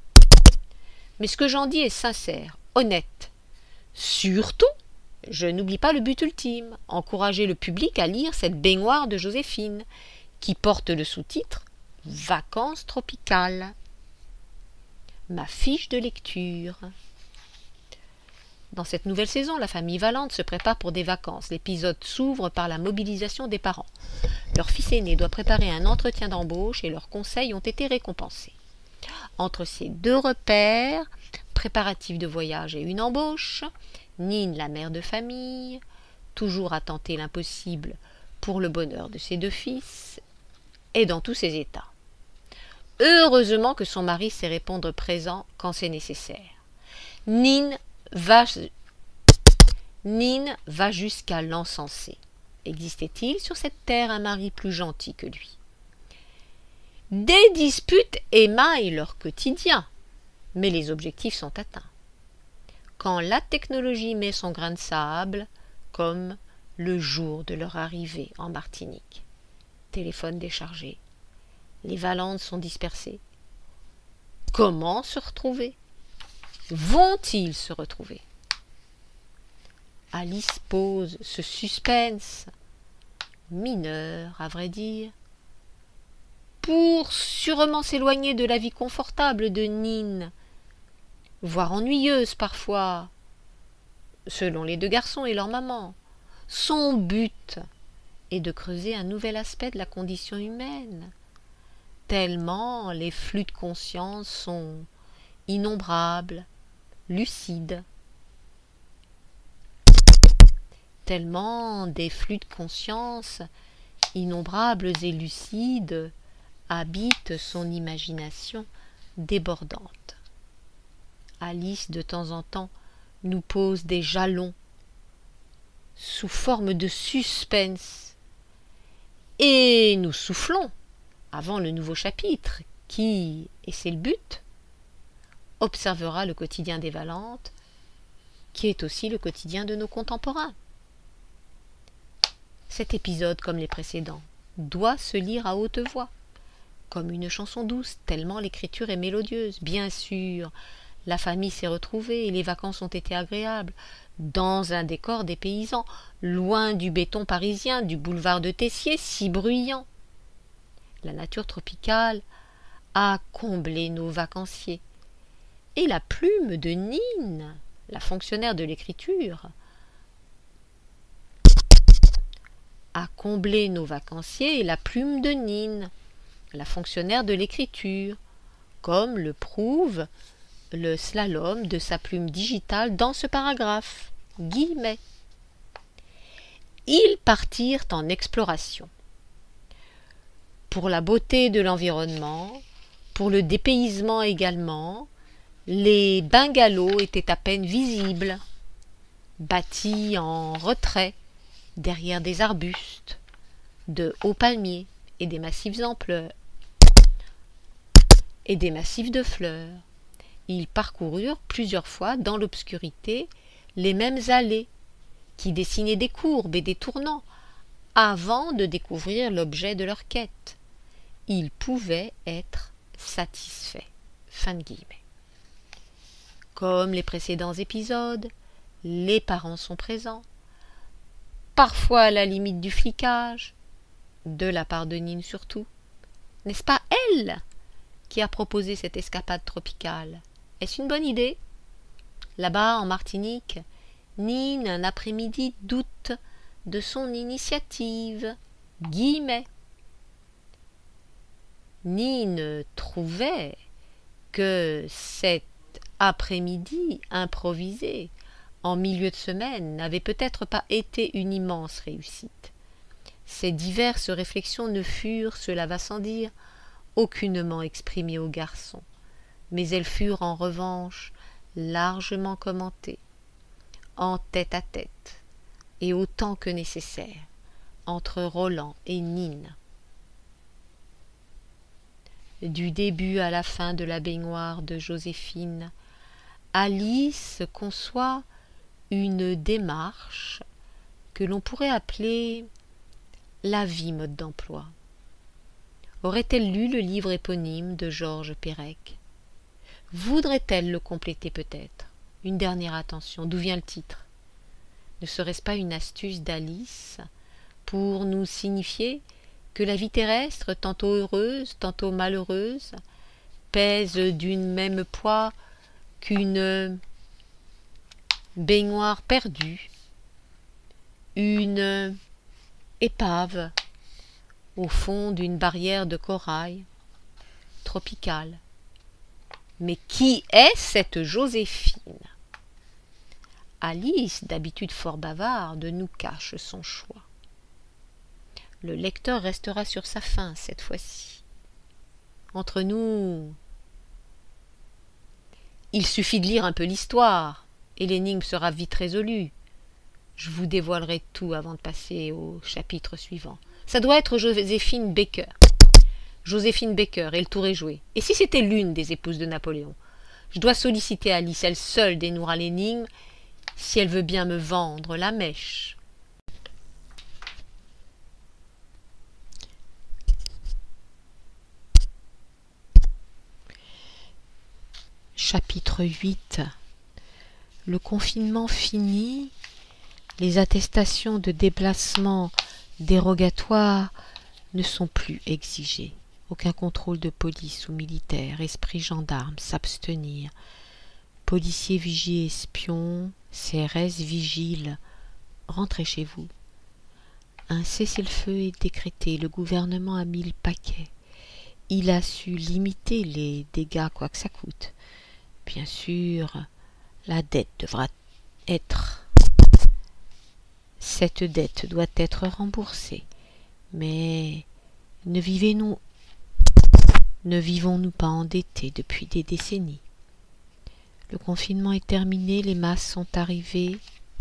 Honnête. Surtout, je n'oublie pas le but ultime, encourager le public à lire cette baignoire de Joséphine, qui porte le sous-titre « Vacances tropicales ». Ma fiche de lecture. Dans cette nouvelle saison, la famille Valente se prépare pour des vacances. L'épisode s'ouvre par la mobilisation des parents. Leur fils aîné doit préparer un entretien d'embauche et leurs conseils ont été récompensés. Entre ces deux repères, préparatifs de voyage et une embauche, Nine, la mère de famille, toujours à tenter l'impossible pour le bonheur de ses deux fils, est dans tous ses états. Heureusement que son mari sait répondre présent quand c'est nécessaire. Nine va jusqu'à l'encenser. Existait-il sur cette terre un mari plus gentil que lui? Des disputes émaillent leur quotidien, mais les objectifs sont atteints. Quand la technologie met son grain de sable, comme le jour de leur arrivée en Martinique. Téléphone déchargé. Les Valentes sont dispersées. Comment se retrouver? Vont-ils se retrouver? Alice pose ce suspense, mineur à vrai dire, pour sûrement s'éloigner de la vie confortable de Nin, voire ennuyeuse parfois, selon les deux garçons et leur maman. Son but est de creuser un nouvel aspect de la condition humaine, tellement les flux de conscience sont innombrables, lucides, tellement des flux de conscience innombrables et lucides habitent son imagination débordante. Alice, de temps en temps, nous pose des jalons sous forme de suspense, et nous soufflons avant le nouveau chapitre qui, et c'est le but, observera le quotidien des Valentes, qui est aussi le quotidien de nos contemporains. Cet épisode, comme les précédents, doit se lire à haute voix, comme une chanson douce, tellement l'écriture est mélodieuse. Bien sûr, la famille s'est retrouvée et les vacances ont été agréables, dans un décor des paysans, loin du béton parisien, du boulevard de Tessier, si bruyant. La nature tropicale a comblé nos vacanciers. Et la plume de Nin, la fonctionnaire de l'écriture, a comblé nos vacanciers, et la plume de Nin, la fonctionnaire de l'écriture, comme le prouve le slalom de sa plume digitale dans ce paragraphe. Guillemets. Ils partirent en exploration. Pour la beauté de l'environnement, pour le dépaysement également, les bungalows étaient à peine visibles, bâtis en retrait, derrière des arbustes, de hauts palmiers et des massifs ampleurs, et des massifs de fleurs. Ils parcoururent plusieurs fois dans l'obscurité les mêmes allées, qui dessinaient des courbes et des tournants, avant de découvrir l'objet de leur quête. Ils pouvaient être satisfaits. Fin de guillemets. Comme les précédents épisodes, les parents sont présents, parfois à la limite du flicage, de la part de Nin surtout. N'est-ce pas elle qui a proposé cette escapade tropicale? Est-ce une bonne idée? Là-bas, en Martinique, Nin, un après-midi, doute de son initiative. Guillemets. Nin trouvait que cet après-midi improvisé en milieu de semaine n'avait peut-être pas été une immense réussite. Ces diverses réflexions ne furent, cela va sans dire, aucunement exprimées aux garçons, mais elles furent en revanche largement commentées, en tête-à-tête, et autant que nécessaire, entre Roland et Nin. Du début à la fin de la baignoire de Joséphine, Alice conçoit une démarche que l'on pourrait appeler la vie mode d'emploi. Aurait-elle lu le livre éponyme de Georges Perec? Voudrait-elle le compléter peut-être? Une dernière attention, d'où vient le titre? Ne serait-ce pas une astuce d'Alice pour nous signifier que la vie terrestre, tantôt heureuse, tantôt malheureuse, pèse d'une même poids qu'une baignoire perdue, une épave au fond d'une barrière de corail tropicale. Mais qui est cette Joséphine? Alice, d'habitude fort bavarde, nous cache son choix. Le lecteur restera sur sa faim cette fois-ci. Entre nous, il suffit de lire un peu l'histoire, et l'énigme sera vite résolue. Je vous dévoilerai tout avant de passer au chapitre suivant. Ça doit être Joséphine Baker. Joséphine Baker, et le tour est joué. Et si c'était l'une des épouses de Napoléon? Je dois solliciter Alice, elle seule dénouera l'énigme, si elle veut bien me vendre la mèche. Chapitre 8. Le confinement fini, les attestations de déplacement dérogatoires ne sont plus exigées. Aucun contrôle de police ou militaire, esprit gendarme, s'abstenir. Policiers, vigies, espions, CRS, vigiles, rentrez chez vous. Un cessez-le-feu est décrété, le gouvernement a mis le paquet. Il a su limiter les dégâts quoi que ça coûte. Bien sûr, la dette devra être... Cette dette doit être remboursée. Mais ne vivons-nous pas endettés depuis des décennies? Le confinement est terminé, les masques sont arrivés,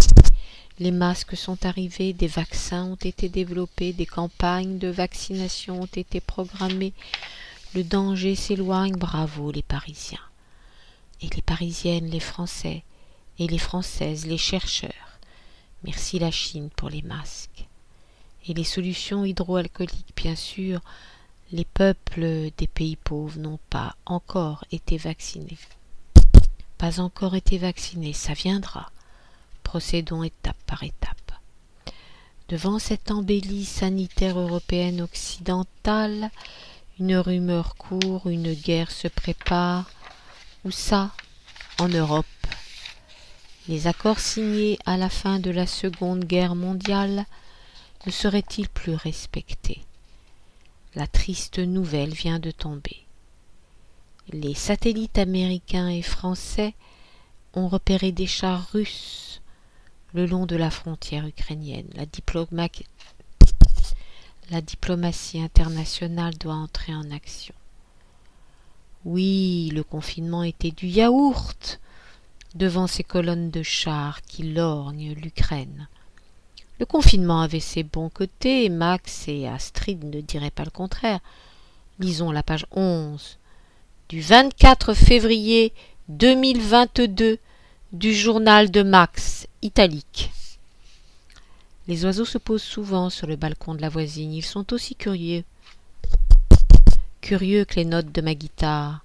des vaccins ont été développés, des campagnes de vaccination ont été programmées, le danger s'éloigne, bravo les Parisiens. Et les Parisiennes, les Français, et les Françaises, les chercheurs. Merci la Chine pour les masques. Et les solutions hydroalcooliques, bien sûr, les peuples des pays pauvres n'ont pas encore été vaccinés. Pas encore été vaccinés, ça viendra. Procédons étape par étape. Devant cette embellie sanitaire européenne occidentale, une rumeur court, une guerre se prépare. Où ça? En Europe. Les accords signés à la fin de la Seconde Guerre mondiale ne seraient-ils plus respectés? La triste nouvelle vient de tomber. Les satellites américains et français ont repéré des chars russes le long de la frontière ukrainienne. La diplomatie internationale doit entrer en action. Oui, le confinement était du yaourt devant ces colonnes de chars qui lorgnent l'Ukraine. Le confinement avait ses bons côtés, Max et Astrid ne diraient pas le contraire. Lisons la page 11 du 24 février 2022 du journal de Max, italique. Les oiseaux se posent souvent sur le balcon de la voisine. Ils sont aussi curieux que les notes de ma guitare.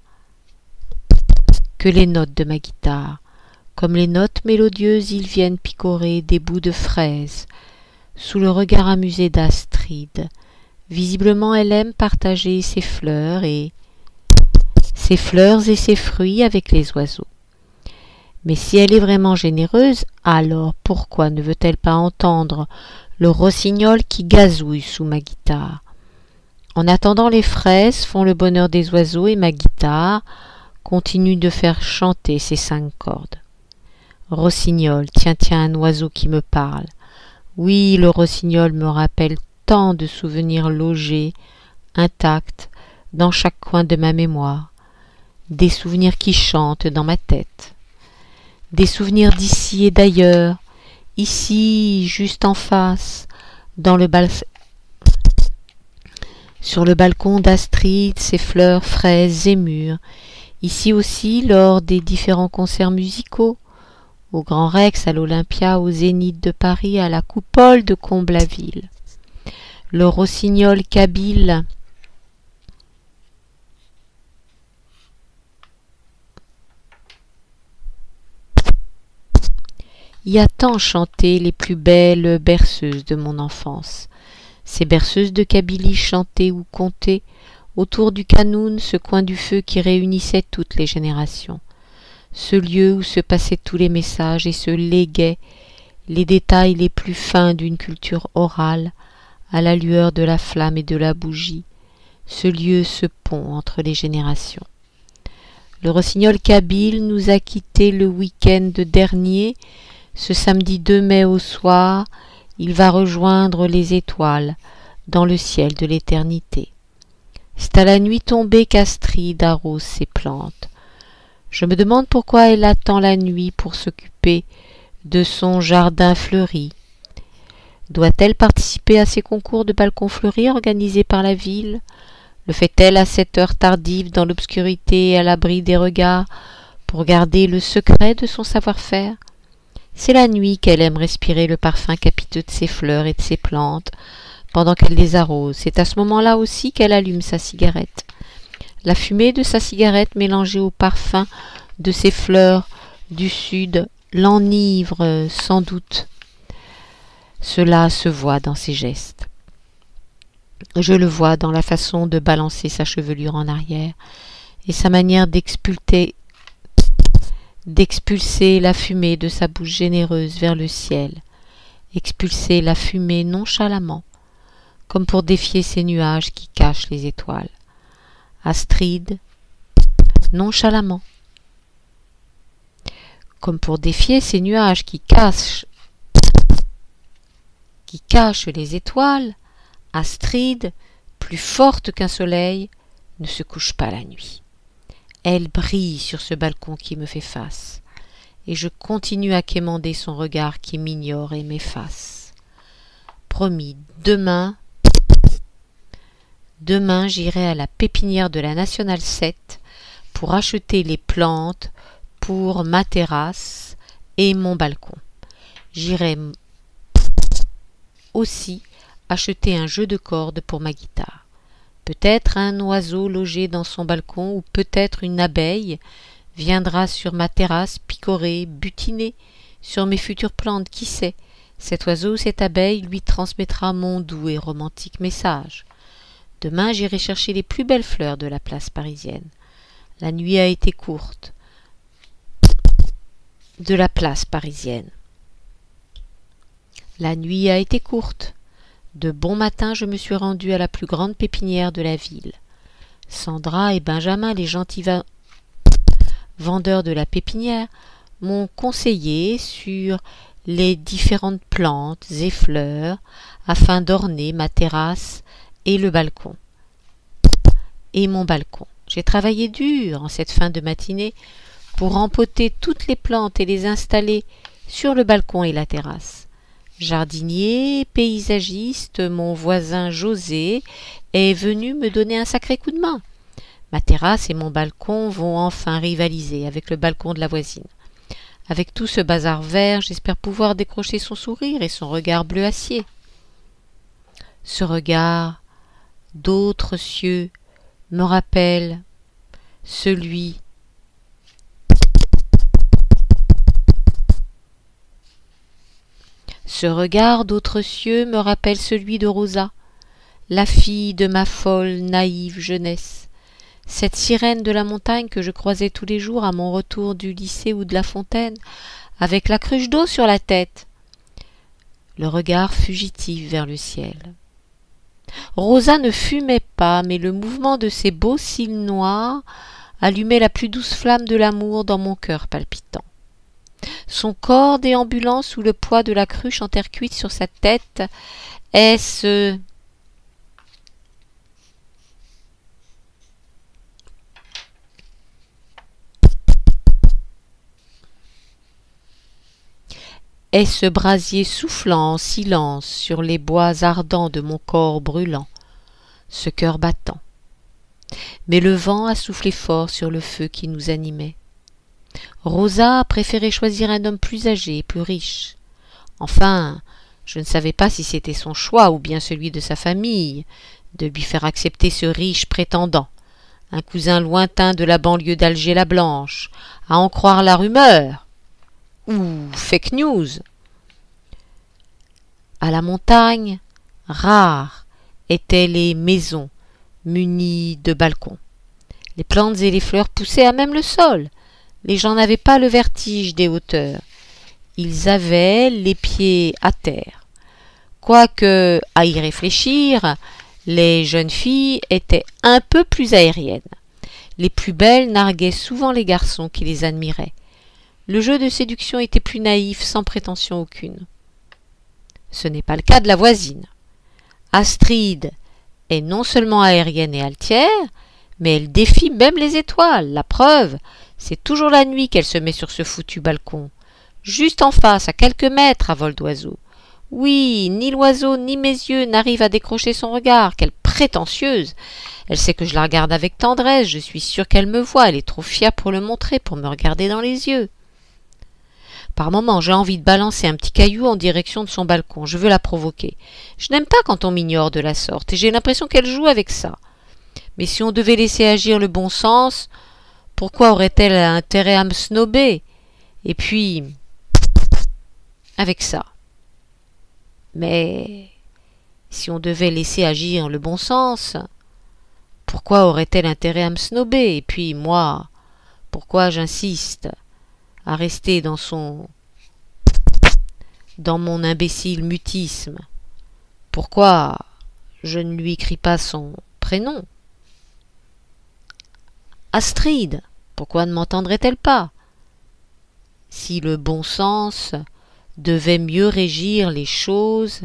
Comme les notes mélodieuses, ils viennent picorer des bouts de fraises, sous le regard amusé d'Astrid. Visiblement, elle aime partager ses fleurs et ses fruits avec les oiseaux. Mais si elle est vraiment généreuse, alors pourquoi ne veut-elle pas entendre le rossignol qui gazouille sous ma guitare? En attendant, les fraises font le bonheur des oiseaux et ma guitare continue de faire chanter ses 5 cordes. Rossignol, tiens, un oiseau qui me parle. Oui, le rossignol me rappelle tant de souvenirs logés, intacts, dans chaque coin de ma mémoire. Des souvenirs qui chantent dans ma tête. Des souvenirs d'ici et d'ailleurs, ici, juste en face, sur le balcon d'Astrid, ses fleurs fraises et mûres. Ici aussi, lors des différents concerts musicaux, au Grand Rex, à l'Olympia, au Zénith de Paris, à la Coupole de Comble-la-Ville. Le rossignol kabyle y a tant chanté les plus belles berceuses de mon enfance. Ces berceuses de Kabylie chantées ou contées autour du Kanoun, ce coin du feu qui réunissait toutes les générations. Ce lieu où se passaient tous les messages et se léguaient les détails les plus fins d'une culture orale à la lueur de la flamme et de la bougie. Ce lieu, ce pont entre les générations. Le rossignol kabyle nous a quittés le week-end dernier. Ce samedi 2 mai au soir, il va rejoindre les étoiles dans le ciel de l'éternité. C'est à la nuit tombée qu'Astrid arrose ses plantes. Je me demande pourquoi elle attend la nuit pour s'occuper de son jardin fleuri. Doit-elle participer à ces concours de balcons fleuris organisés par la ville? Le fait-elle à cette heure tardive dans l'obscurité et à l'abri des regards pour garder le secret de son savoir-faire? C'est la nuit qu'elle aime respirer le parfum capiteux de ses fleurs et de ses plantes pendant qu'elle les arrose. C'est à ce moment-là aussi qu'elle allume sa cigarette. La fumée de sa cigarette mélangée au parfum de ces fleurs du sud l'enivre sans doute. Cela se voit dans ses gestes. Je le vois dans la façon de balancer sa chevelure en arrière et sa manière d'expulser la fumée de sa bouche généreuse vers le ciel, expulser la fumée nonchalamment, comme pour défier ces nuages qui cachent les étoiles. Astrid, nonchalamment, comme pour défier ces nuages qui cachent les étoiles. Astrid, plus forte qu'un soleil, ne se couche pas la nuit. Elle brille sur ce balcon qui me fait face, et je continue à quémander son regard qui m'ignore et m'efface. Promis, demain j'irai à la pépinière de la Nationale 7 pour acheter les plantes pour ma terrasse et mon balcon. J'irai aussi acheter un jeu de cordes pour ma guitare. Peut-être un oiseau logé dans son balcon ou peut-être une abeille viendra sur ma terrasse picorer, butiner sur mes futures plantes, qui sait. Cet oiseau ou cette abeille lui transmettra mon doux et romantique message. Demain j'irai chercher les plus belles fleurs de la place parisienne. La nuit a été courte. De la place parisienne. La nuit a été courte. De bon matin, je me suis rendue à la plus grande pépinière de la ville. Sandra et Benjamin, les gentils vendeurs de la pépinière, m'ont conseillé sur les différentes plantes et fleurs afin d'orner ma terrasse et le balcon. Et mon balcon. J'ai travaillé dur en cette fin de matinée pour empoter toutes les plantes et les installer sur le balcon et la terrasse. Jardinier, paysagiste, mon voisin José est venu me donner un sacré coup de main. Ma terrasse et mon balcon vont enfin rivaliser avec le balcon de la voisine. Avec tout ce bazar vert, j'espère pouvoir décrocher son sourire et son regard bleu acier. Ce regard d'autres cieux me rappelle celui Ce regard d'autres cieux me rappelle celui de Rosa, la fille de ma folle, naïve jeunesse, cette sirène de la montagne que je croisais tous les jours à mon retour du lycée ou de la fontaine, avec la cruche d'eau sur la tête. Le regard fugitif vers le ciel. Rosa ne fumait pas, mais le mouvement de ses beaux cils noirs allumait la plus douce flamme de l'amour dans mon cœur palpitant. Son corps déambulant sous le poids de la cruche en terre cuite sur sa tête, est-ce brasier soufflant en silence sur les bois ardents de mon corps brûlant, ce cœur battant. Mais le vent a soufflé fort sur le feu qui nous animait. Rosa a préféré choisir un homme plus âgé et plus riche. Enfin, je ne savais pas si c'était son choix ou bien celui de sa famille de lui faire accepter ce riche prétendant, un cousin lointain de la banlieue d'Alger-la-Blanche, à en croire la rumeur. Ou fake news. À la montagne, rares étaient les maisons munies de balcons. Les plantes et les fleurs poussaient à même le sol. Les gens n'avaient pas le vertige des hauteurs. Ils avaient les pieds à terre. Quoique, à y réfléchir, les jeunes filles étaient un peu plus aériennes. Les plus belles narguaient souvent les garçons qui les admiraient. Le jeu de séduction était plus naïf, sans prétention aucune. Ce n'est pas le cas de la voisine. Astrid est non seulement aérienne et altière, mais elle défie même les étoiles. La preuve, c'est toujours la nuit qu'elle se met sur ce foutu balcon, juste en face, à quelques mètres à vol d'oiseau. Oui, ni l'oiseau ni mes yeux n'arrivent à décrocher son regard. Quelle prétentieuse! Elle sait que je la regarde avec tendresse, je suis sûre qu'elle me voit, elle est trop fière pour le montrer, pour me regarder dans les yeux. Par moments, j'ai envie de balancer un petit caillou en direction de son balcon, je veux la provoquer. Je n'aime pas quand on m'ignore de la sorte, et j'ai l'impression qu'elle joue avec ça. Mais si on devait laisser agir le bon sens, Pourquoi aurait-elle intérêt à me snober? Et puis, avec ça. Mais si on devait laisser agir le bon sens, pourquoi aurait-elle intérêt à me snober? Et puis moi, pourquoi j'insiste à rester dans mon imbécile mutisme? Pourquoi je ne lui écris pas son prénom? Astrid, pourquoi ne m'entendrait-elle pas? Si le bon sens devait mieux régir les choses,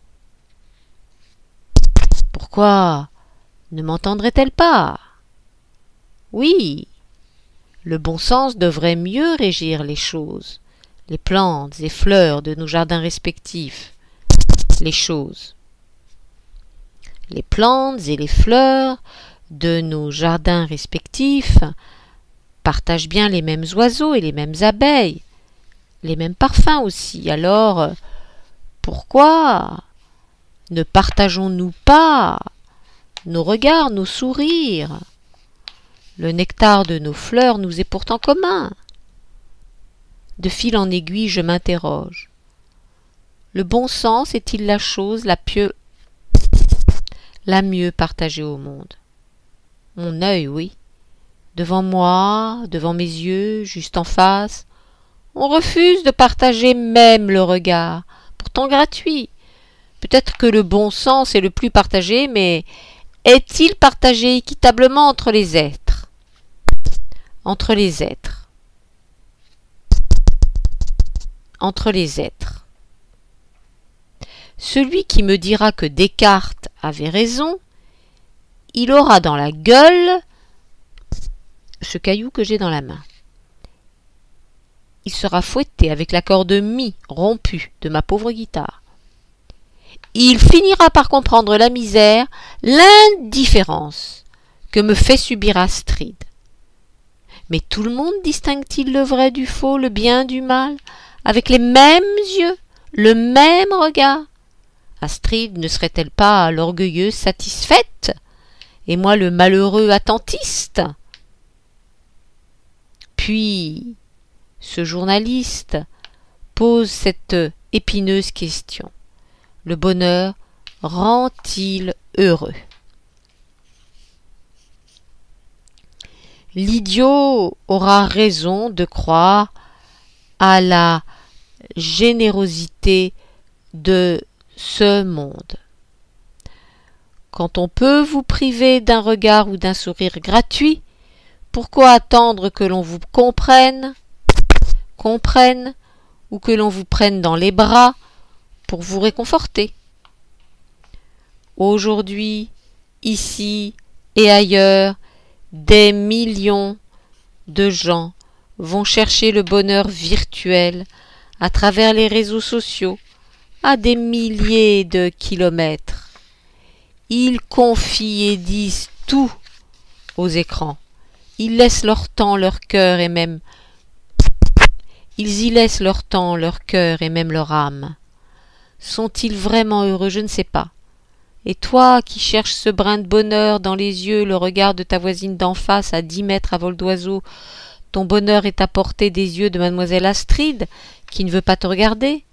pourquoi ne m'entendrait-elle pas? Oui, le bon sens devrait mieux régir les choses, les plantes et fleurs de nos jardins respectifs, les choses. Les plantes et les fleurs de nos jardins respectifs partagent bien les mêmes oiseaux et les mêmes abeilles, les mêmes parfums aussi. Alors, pourquoi ne partageons-nous pas nos regards, nos sourires? Le nectar de nos fleurs nous est pourtant commun. De fil en aiguille, je m'interroge. Le bon sens est-il la chose la mieux partagée au monde? Mon œil, oui. Devant moi, devant mes yeux, juste en face, on refuse de partager même le regard, pourtant gratuit. Peut-être que le bon sens est le plus partagé, mais est-il partagé équitablement entre les êtres? Entre les êtres. Entre les êtres. Celui qui me dira que Descartes avait raison, il aura dans la gueule ce caillou que j'ai dans la main. Il sera fouetté avec la corde mi rompue de ma pauvre guitare. Il finira par comprendre la misère, l'indifférence que me fait subir Astrid. Mais tout le monde distingue-t-il le vrai du faux, le bien du mal, avec les mêmes yeux, le même regard? Astrid ne serait-elle pas l'orgueilleuse satisfaite, et moi le malheureux attentiste? Puis, ce journaliste pose cette épineuse question. Le bonheur rend-il heureux? L'idiot aura raison de croire à la générosité de ce monde. Quand on peut vous priver d'un regard ou d'un sourire gratuit, pourquoi attendre que l'on vous comprenne, ou que l'on vous prenne dans les bras pour vous réconforter? Aujourd'hui, ici et ailleurs, des millions de gens vont chercher le bonheur virtuel à travers les réseaux sociaux, à des milliers de kilomètres. Ils confient et disent tout aux écrans. Ils laissent leur temps, leur cœur et même leur âme. Sont-ils vraiment heureux? Je ne sais pas. Et toi, qui cherches ce brin de bonheur dans les yeux, le regard de ta voisine d'en face à 10 mètres à vol d'oiseau, ton bonheur est à portée des yeux de mademoiselle Astrid, qui ne veut pas te regarder?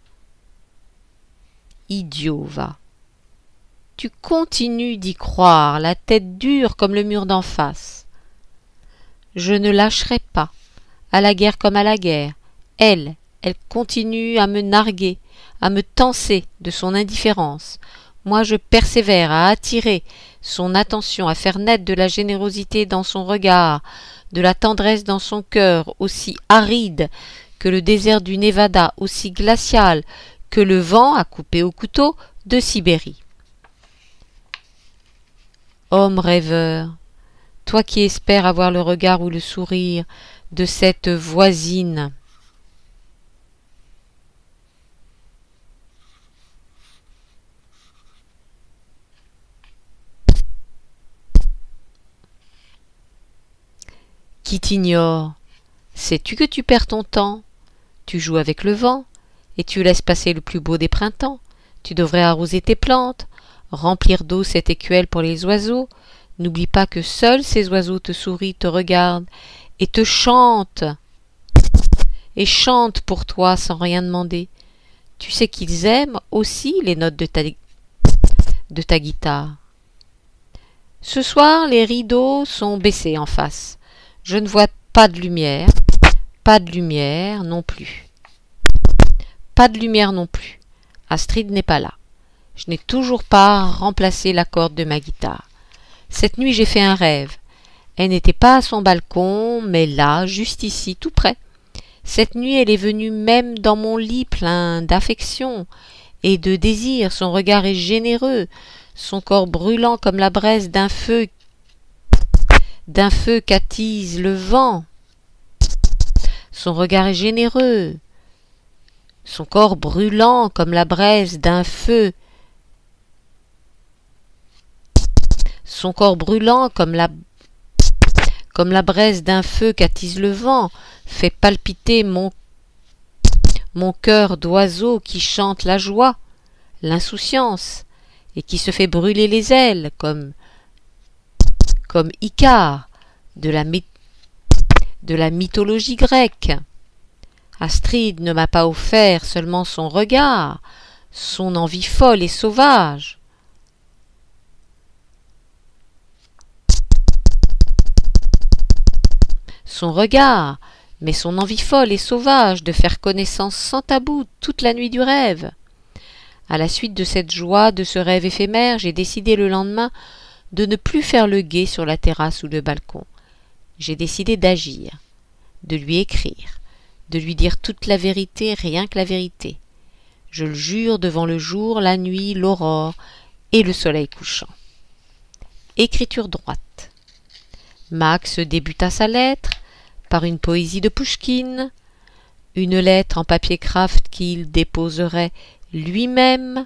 Idiot, va. Tu continues d'y croire, la tête dure comme le mur d'en face. Je ne lâcherai pas, à la guerre comme à la guerre. Elle continue à me narguer, à me tancer de son indifférence. Moi, je persévère à attirer son attention, à faire naître de la générosité dans son regard, de la tendresse dans son cœur, aussi aride que le désert du Nevada, aussi glacial que le vent à couper au couteau de Sibérie. Homme rêveur, toi qui espères avoir le regard ou le sourire de cette voisine, qui t'ignore, sais-tu que tu perds ton temps? Tu joues avec le vent, et tu laisses passer le plus beau des printemps. Tu devrais arroser tes plantes, remplir d'eau cette écuelle pour les oiseaux. N'oublie pas que seuls ces oiseaux te sourient, te regardent, et te chantent, et chantent pour toi sans rien demander. Tu sais qu'ils aiment aussi les notes de ta guitare. Ce soir, les rideaux sont baissés en face. Je ne vois pas de lumière non plus. Pas de lumière non plus. Astrid n'est pas là. Je n'ai toujours pas remplacé la corde de ma guitare. Cette nuit, j'ai fait un rêve. Elle n'était pas à son balcon, mais là, juste ici, tout près. Cette nuit, elle est venue même dans mon lit plein d'affection et de désir. Son regard est généreux, son corps brûlant comme la braise d'un feu qu'attise le vent. Son regard est généreux, son corps brûlant comme la braise d'un feu. Son corps brûlant comme la braise d'un feu qu'attise le vent fait palpiter mon cœur d'oiseau qui chante la joie, l'insouciance, et qui se fait brûler les ailes comme Icare de la mythologie grecque. Astrid ne m'a pas offert seulement son regard, son envie folle et sauvage. Son regard, mais son envie folle et sauvage de faire connaissance sans tabou toute la nuit du rêve. À la suite de cette joie, de ce rêve éphémère, j'ai décidé le lendemain de ne plus faire le guet sur la terrasse ou le balcon. J'ai décidé d'agir, de lui écrire, de lui dire toute la vérité, rien que la vérité. Je le jure devant le jour, la nuit, l'aurore et le soleil couchant. Écriture droite. Max débuta sa lettre par une poésie de Pouchkine, une lettre en papier craft qu'il déposerait lui-même,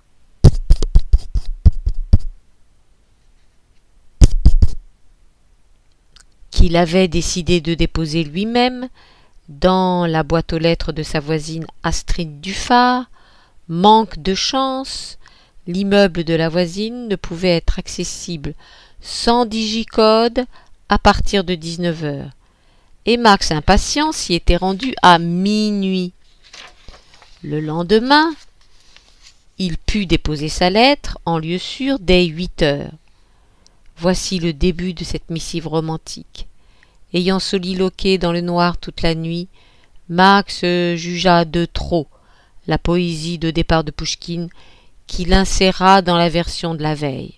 qu'il avait décidé de déposer lui-même dans la boîte aux lettres de sa voisine Astrid Dufart. Manque de chance, l'immeuble de la voisine ne pouvait être accessible sans digicode à partir de 19h. Et Max, impatient, s'y était rendu à minuit. Le lendemain, il put déposer sa lettre en lieu sûr dès 8h. Voici le début de cette missive romantique. Ayant soliloqué dans le noir toute la nuit, Max jugea de trop la poésie de départ de Pouchkine qu'il inséra dans la version de la veille.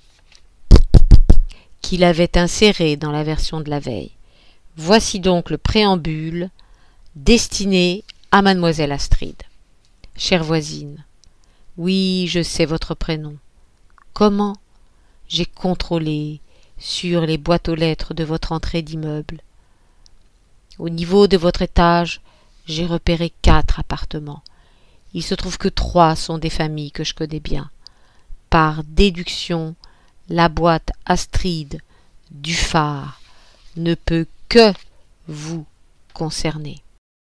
Qu'il avait inséré dans la version de la veille. Voici donc le préambule destiné à mademoiselle Astrid. Chère voisine, oui, je sais votre prénom. Comment j'ai contrôlé sur les boîtes aux lettres de votre entrée d'immeuble. Au niveau de votre étage, j'ai repéré 4 appartements. Il se trouve que 3 sont des familles que je connais bien. Par déduction, la boîte Astrid Dufart ne peut que vous concerner.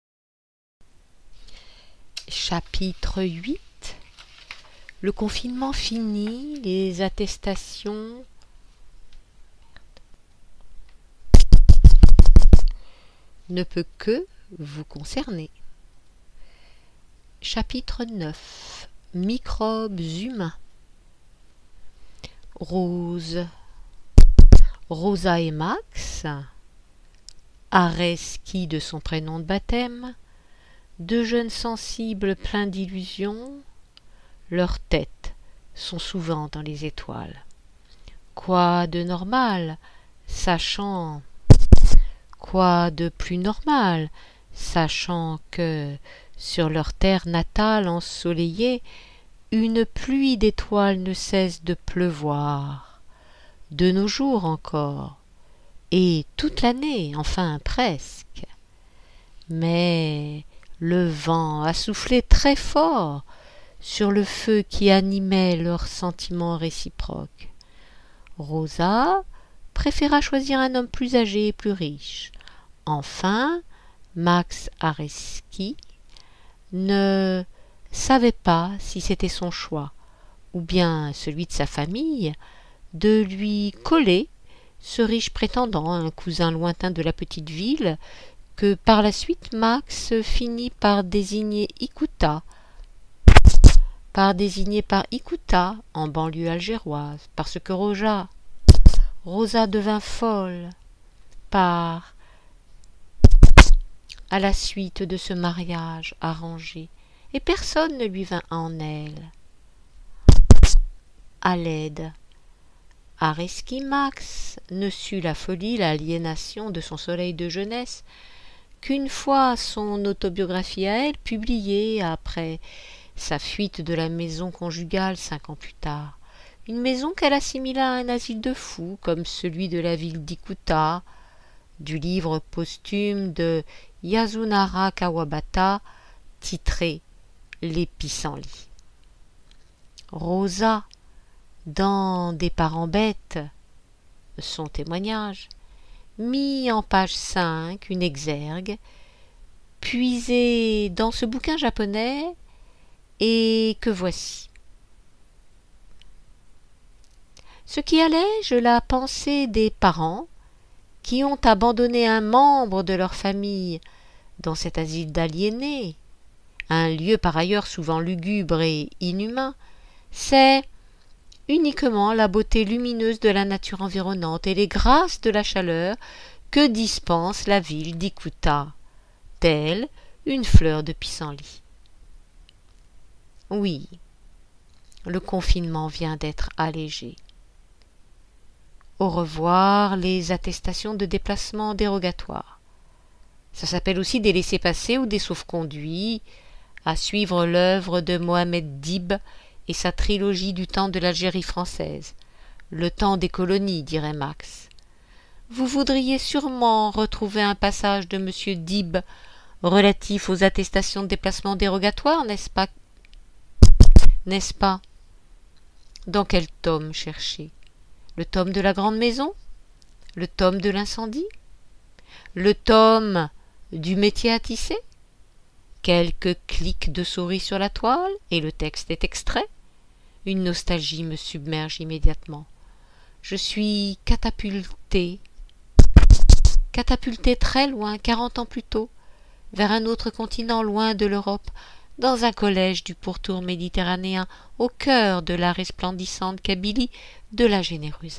Chapitre 8. Le confinement fini, les attestations ne peut que vous concerner. Chapitre 9. Microbes humains. Rosa et Max, Areski de son prénom de baptême, 2 jeunes sensibles pleins d'illusions, leurs têtes sont souvent dans les étoiles. Quoi de normal, sachant quoi de plus normal, sachant que, sur leur terre natale ensoleillée, une pluie d'étoiles ne cesse de pleuvoir, de nos jours encore, et toute l'année, enfin presque. Mais le vent a soufflé très fort sur le feu qui animait leurs sentiments réciproques. Rosa préféra choisir un homme plus âgé et plus riche. Enfin, Max Areski ne savait pas si c'était son choix, ou bien celui de sa famille, de lui coller ce riche prétendant, un cousin lointain de la petite ville, que par la suite Max finit par désigner par Ikuta en banlieue algéroise, parce que Rosa devint folle à la suite de ce mariage arrangé, et personne ne lui vint en elle à l'aide. Max ne sut la folie, l'aliénation de son soleil de jeunesse qu'une fois son autobiographie à elle, publiée après sa fuite de la maison conjugale 5 ans plus tard, une maison qu'elle assimila à un asile de fous, comme celui de la ville d'Ikuta, du livre posthume de Yasunara Kawabata, titré Les pissenlits. Rosa, dans Des parents bêtes, son témoignage, mit en page 5 une exergue, puisée dans ce bouquin japonais, et que voici. Ce qui allège la pensée des parents qui ont abandonné un membre de leur famille dans cet asile d'aliénés, un lieu par ailleurs souvent lugubre et inhumain, c'est uniquement la beauté lumineuse de la nature environnante et les grâces de la chaleur que dispense la ville d'Ikuta, telle une fleur de pissenlit. Oui, le confinement vient d'être allégé. Au revoir les attestations de déplacement dérogatoires. Ça s'appelle aussi des laissez-passer ou des sauf-conduits, à suivre l'œuvre de Mohamed Dib et sa trilogie du temps de l'Algérie française, le temps des colonies, dirait Max. Vous voudriez sûrement retrouver un passage de M. Dib relatif aux attestations de déplacement dérogatoires, n'est-ce pas? Dans quel tome chercher? Le tome de la grande maison? Le tome de l'incendie? Le tome du métier à tisser? Quelques clics de souris sur la toile, et le texte est extrait. Une nostalgie me submerge immédiatement. Je suis catapulté très loin, 40 ans plus tôt, vers un autre continent loin de l'Europe, dans un collège du pourtour méditerranéen, au cœur de la resplendissante Kabylie de la généreuse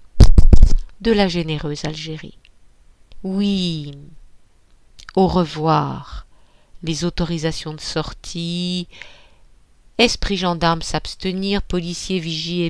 Algérie. Oui, au revoir, les autorisations de sortie, esprit gendarme s'abstenir, policier vigie,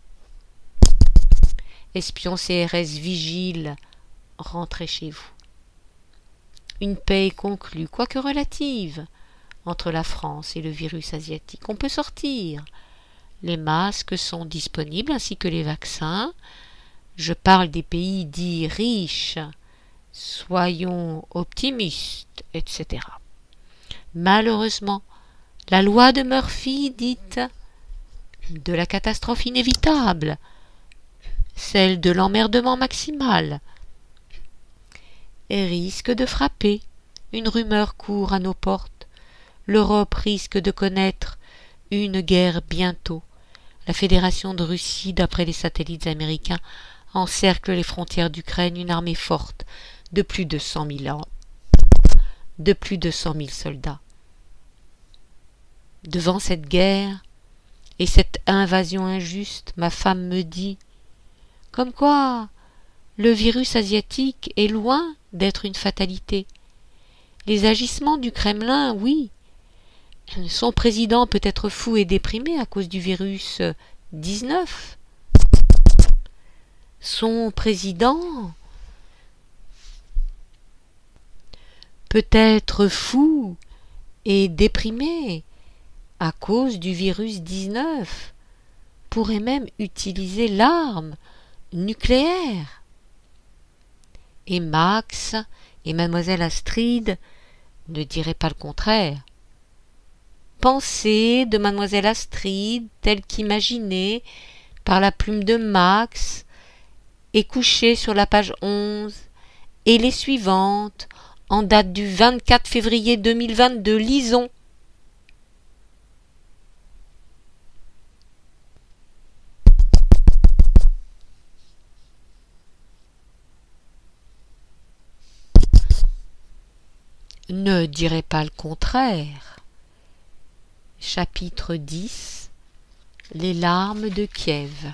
espion CRS vigile, rentrez chez vous. Une paix est conclue, quoique relative, entre la France et le virus asiatique. On peut sortir. Les masques sont disponibles ainsi que les vaccins. Je parle des pays dits riches. Soyons optimistes, etc. Malheureusement, la loi de Murphy dite de la catastrophe inévitable, celle de l'emmerdement maximal, risque de frapper. Une rumeur court à nos portes. L'Europe risque de connaître une guerre bientôt. La Fédération de Russie, d'après les satellites américains, encercle les frontières d'Ukraine, une armée forte de plus de 100 000 soldats. Devant cette guerre et cette invasion injuste, ma femme me dit comme quoi le virus asiatique est loin d'être une fatalité. Les agissements du Kremlin, oui. Son président peut être fou et déprimé à cause du virus 19. Son président peut être fou et déprimé à cause du virus 19, pourrait même utiliser l'arme nucléaire. Et Max et mademoiselle Astrid ne diraient pas le contraire. Pensée de mademoiselle Astrid, telle qu'imaginée par la plume de Max, est couchée sur la page 11, et les suivantes, en date du 24 février 2022, lisons. ne dirais pas le contraire. Chapitre 10. Les larmes de Kiev.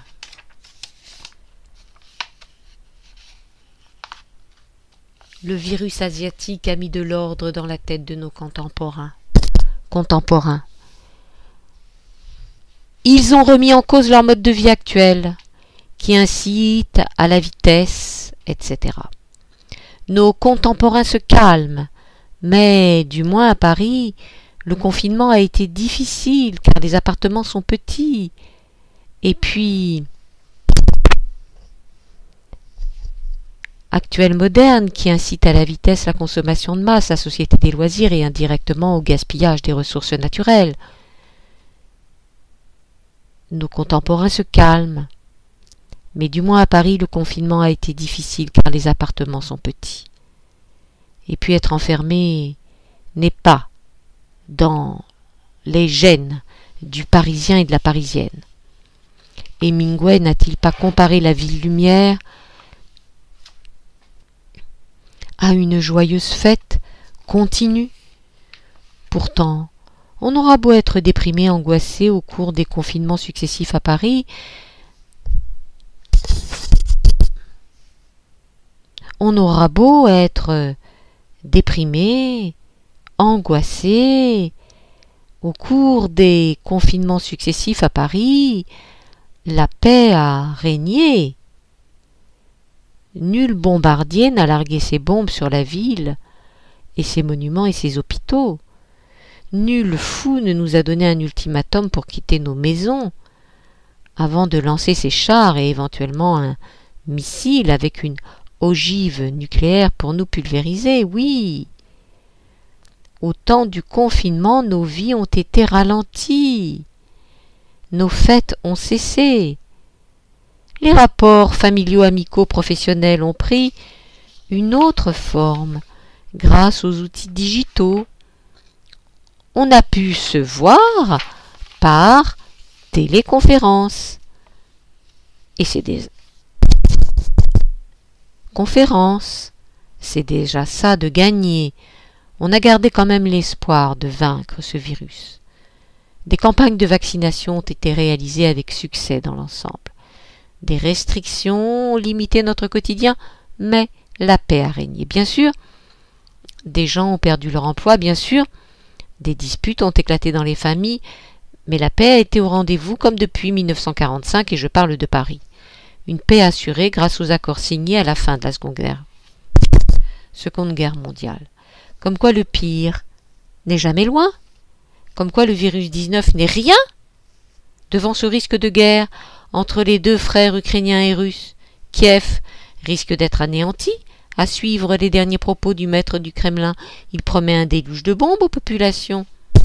Le virus asiatique a mis de l'ordre dans la tête de nos contemporains. Ils ont remis en cause leur mode de vie actuel, qui incite à la vitesse, etc. Nos contemporains se calment, mais, du moins à Paris, le confinement a été difficile, car les appartements sont petits. Et puis, actuel moderne qui incite à la vitesse, la consommation de masse, la société des loisirs et indirectement au gaspillage des ressources naturelles. Nos contemporains se calment, mais du moins à Paris, le confinement a été difficile car les appartements sont petits. Et puis être enfermé n'est pas dans les gènes du Parisien et de la Parisienne. Hemingway n'a-t-il pas comparé la ville-lumière à une joyeuse fête continue? Pourtant, on aura beau être déprimé, angoissé au cours des confinements successifs à Paris, on aura beau être déprimé, angoissé au cours des confinements successifs à Paris, la paix a régné. Nul bombardier n'a largué ses bombes sur la ville et ses monuments et ses hôpitaux. Nul fou ne nous a donné un ultimatum pour quitter nos maisons avant de lancer ses chars et éventuellement un missile avec une ogive nucléaire pour nous pulvériser, oui. Au temps du confinement, nos vies ont été ralenties. Nos fêtes ont cessé. Les rapports familiaux, amicaux, professionnels ont pris une autre forme grâce aux outils digitaux. On a pu se voir par téléconférence. Et c'est des conférences. C'est déjà ça de gagner. On a gardé quand même l'espoir de vaincre ce virus. Des campagnes de vaccination ont été réalisées avec succès dans l'ensemble. Des restrictions ont limité notre quotidien, mais la paix a régné. Bien sûr, des gens ont perdu leur emploi, bien sûr, des disputes ont éclaté dans les familles, mais la paix a été au rendez-vous comme depuis 1945, et je parle de Paris. Une paix assurée grâce aux accords signés à la fin de la Seconde Guerre mondiale. Comme quoi le pire n'est jamais loin, comme quoi le virus 19 n'est rien devant ce risque de guerre entre les deux frères ukrainiens et russes. Kiev risque d'être anéanti. À suivre les derniers propos du maître du Kremlin, il promet un déluge de bombes aux populations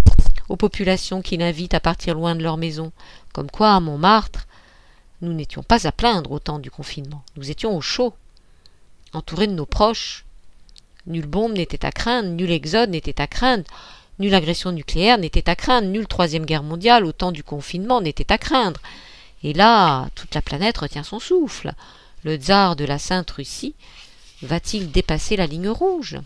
qu'il invite à partir loin de leur maison. Comme quoi, à Montmartre, nous n'étions pas à plaindre au temps du confinement. Nous étions au chaud, entourés de nos proches. Nulle bombe n'était à craindre, nul exode n'était à craindre, nulle agression nucléaire n'était à craindre, nulle troisième guerre mondiale au temps du confinement n'était à craindre. Et là, toute la planète retient son souffle. Le tsar de la Sainte Russie va-t-il dépasser la ligne rouge?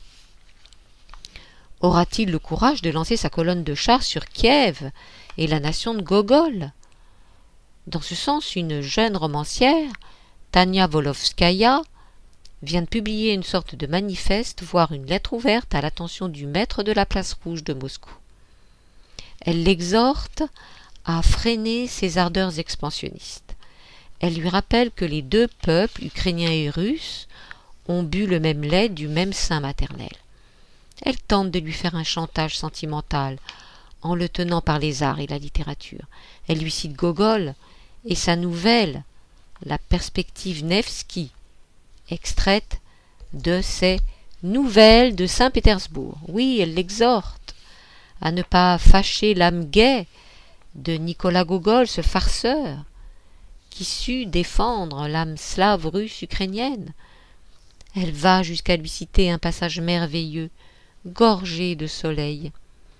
Aura-t-il le courage de lancer sa colonne de chars sur Kiev et la nation de Gogol? Dans ce sens, une jeune romancière, Tania Volovskaya, vient de publier une sorte de manifeste, voire une lettre ouverte à l'attention du maître de la place rouge de Moscou. Elle l'exhorte à freiner ses ardeurs expansionnistes. Elle lui rappelle que les deux peuples, ukrainiens et russes, ont bu le même lait du même sein maternel. Elle tente de lui faire un chantage sentimental en le tenant par les arts et la littérature. Elle lui cite Gogol et sa nouvelle, La perspective Nevsky, extraite de ses Nouvelles de Saint-Pétersbourg. Oui, elle l'exhorte à ne pas fâcher l'âme gaie de Nicolas Gogol, ce farceur, qui sut défendre l'âme slave russe ukrainienne. Elle va jusqu'à lui citer un passage merveilleux, gorgé de soleil.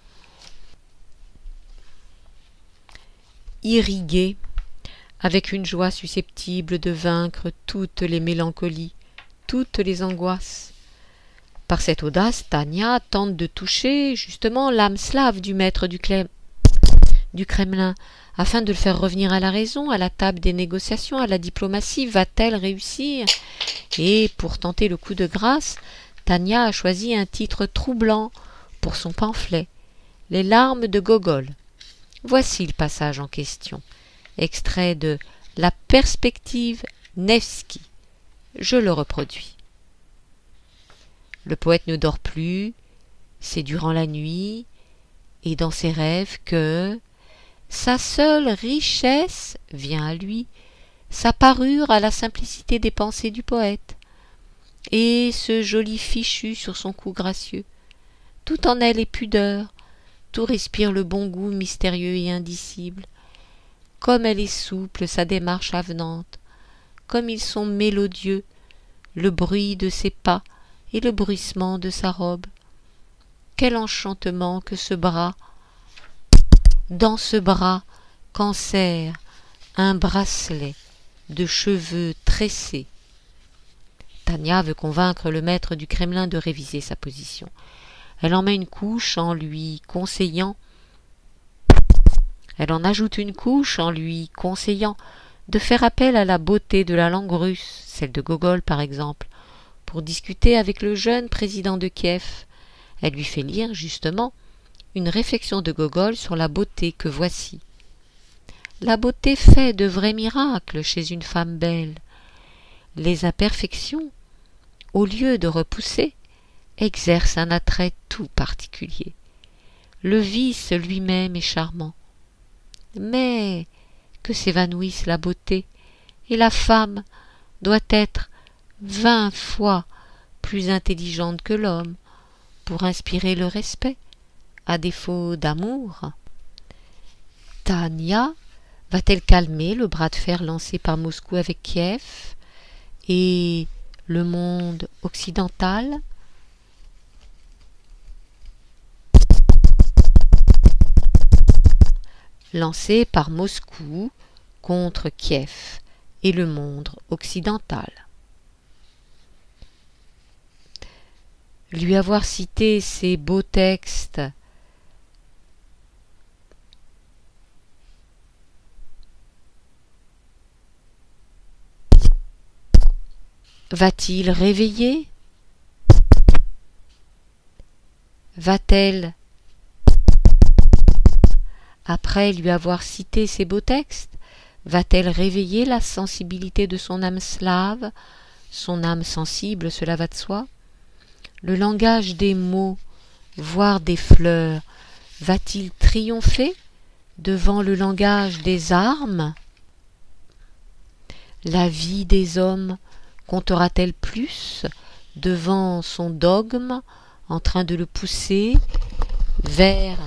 Irrigué, avec une joie susceptible de vaincre toutes les mélancolies, toutes les angoisses. Par cette audace, Tania tente de toucher justement l'âme slave du maître du Kremlin, afin de le faire revenir à la raison, à la table des négociations, à la diplomatie. Va-t-elle réussir? Et pour tenter le coup de grâce, Tania a choisi un titre troublant pour son pamphlet, Les larmes de Gogol. Voici le passage en question, extrait de La perspective Nevski. Je le reproduis. Le poète ne dort plus, c'est durant la nuit, et dans ses rêves que sa seule richesse vient à lui, sa parure à la simplicité des pensées du poète, et ce joli fichu sur son cou gracieux. Tout en elle est pudeur, tout respire le bon goût mystérieux et indicible. Comme elle est souple, sa démarche avenante, comme ils sont mélodieux, le bruit de ses pas et le bruissement de sa robe. Quel enchantement que ce bras! Dans ce bras qu'enserre un bracelet de cheveux tressés. Tania veut convaincre le maître du Kremlin de réviser sa position. Elle en met une couche en lui conseillant. Elle en ajoute une couche en lui conseillant de faire appel à la beauté de la langue russe, celle de Gogol par exemple, pour discuter avec le jeune président de Kiev. Elle lui fait lire, justement, une réflexion de Gogol sur la beauté que voici. La beauté fait de vrais miracles chez une femme belle. Les imperfections, au lieu de repousser, exercent un attrait tout particulier. Le vice lui-même est charmant. Mais que s'évanouisse la beauté, et la femme doit être 20 fois plus intelligente que l'homme pour inspirer le respect, à défaut d'amour. Tania va-t-elle calmer le bras de fer lancé par Moscou avec Kiev et le monde occidental? Lancé par Moscou contre Kiev et le monde occidental. Lui avoir cité ces beaux textes va-t-il réveiller? Va-t-elle, après lui avoir cité ces beaux textes, va-t-elle réveiller la sensibilité de son âme slave, son âme sensible, cela va de soi? Le langage des mots, voire des fleurs, va-t-il triompher devant le langage des armes? La vie des hommes comptera-t-elle plus devant son dogme en train de le pousser vers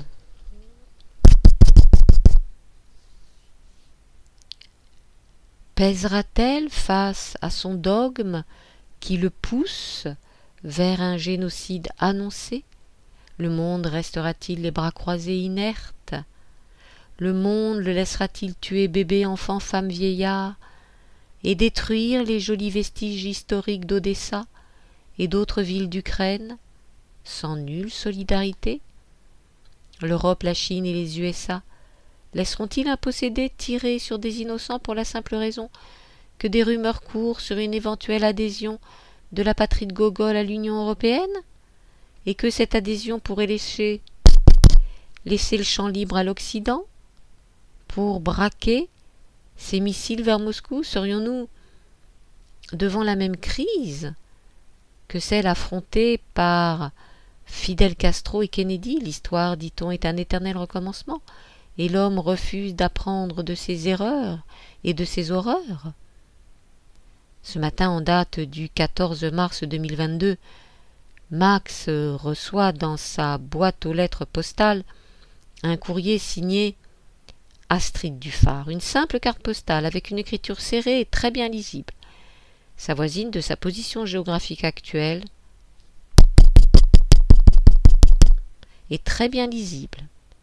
pèsera-t-elle face à son dogme qui le pousse vers un génocide annoncé? Le monde restera-t-il les bras croisés inertes? Le monde le laissera-t-il tuer bébés, enfants, femmes, vieillards et détruire les jolis vestiges historiques d'Odessa et d'autres villes d'Ukraine sans nulle solidarité? L'Europe, la Chine et les USA laisseront-ils un possédé tirer sur des innocents pour la simple raison que des rumeurs courent sur une éventuelle adhésion de la patrie de Gogol à l'Union européenne, et que cette adhésion pourrait laisser le champ libre à l'Occident pour braquer ces missiles vers Moscou? Serions-nous devant la même crise que celle affrontée par Fidel Castro et Kennedy? L'histoire, dit-on, est un éternel recommencement, et l'homme refuse d'apprendre de ses erreurs et de ses horreurs. Ce matin, en date du 14 mars 2022, Max reçoit dans sa boîte aux lettres postales un courrier signé Astrid Dufart, une simple carte postale avec une écriture serrée et très bien lisible. Sa voisine de sa position géographique actuelle est très bien lisible.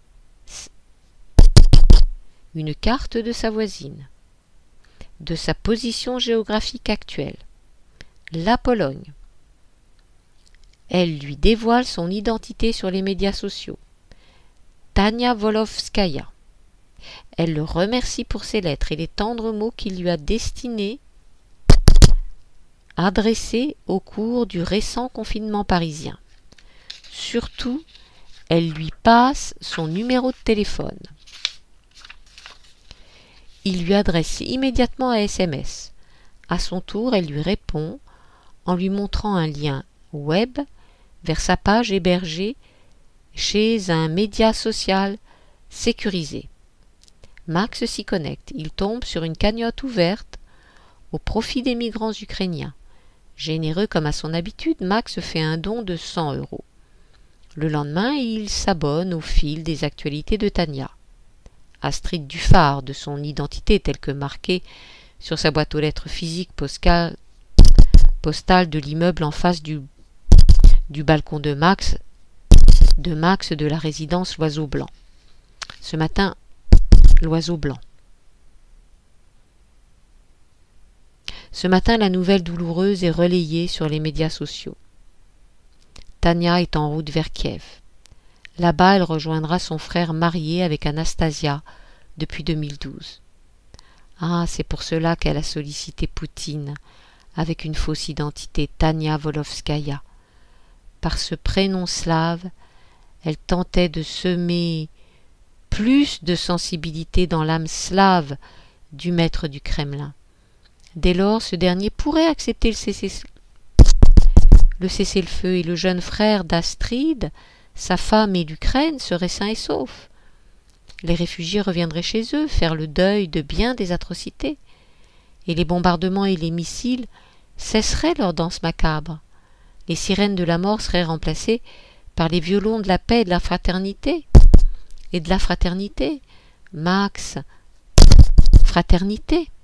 Une carte de sa voisine, de sa position géographique actuelle, la Pologne, Elle lui dévoile son identité sur les médias sociaux. Tania Volovskaya. Elle le remercie pour ses lettres et les tendres mots qu'il lui a destinés, adressés au cours du récent confinement parisien. Surtout, elle lui passe son numéro de téléphone. Il lui adresse immédiatement un SMS. À son tour, elle lui répond en lui montrant un lien web vers sa page hébergée chez un média social sécurisé. Max s'y connecte. Il tombe sur une cagnotte ouverte au profit des migrants ukrainiens. Généreux comme à son habitude, Max fait un don de 100 €. Le lendemain, il s'abonne au fil des actualités de Tania. Astrid Dufard, de son identité telle que marquée sur sa boîte aux lettres physique postale de l'immeuble en face du balcon de Max de la résidence L'Oiseau Blanc. Ce matin, l'Oiseau Blanc. Ce matin, la nouvelle douloureuse est relayée sur les médias sociaux. Tania est en route vers Kiev. Là-bas, elle rejoindra son frère marié avec Anastasia depuis 2012. Ah, c'est pour cela qu'elle a sollicité Poutine avec une fausse identité, Tania Volovskaya. Par ce prénom slave, elle tentait de semer plus de sensibilité dans l'âme slave du maître du Kremlin. Dès lors, ce dernier pourrait accepter le cessez-le-feu et le jeune frère d'Astrid, sa femme et l'Ukraine, seraient sains et saufs. Les réfugiés reviendraient chez eux, faire le deuil de bien des atrocités, et les bombardements et les missiles cesseraient leur danse macabre. Les sirènes de la mort seraient remplacées par les violons de la paix et de la fraternité. Et de la fraternité, Max, fraternité.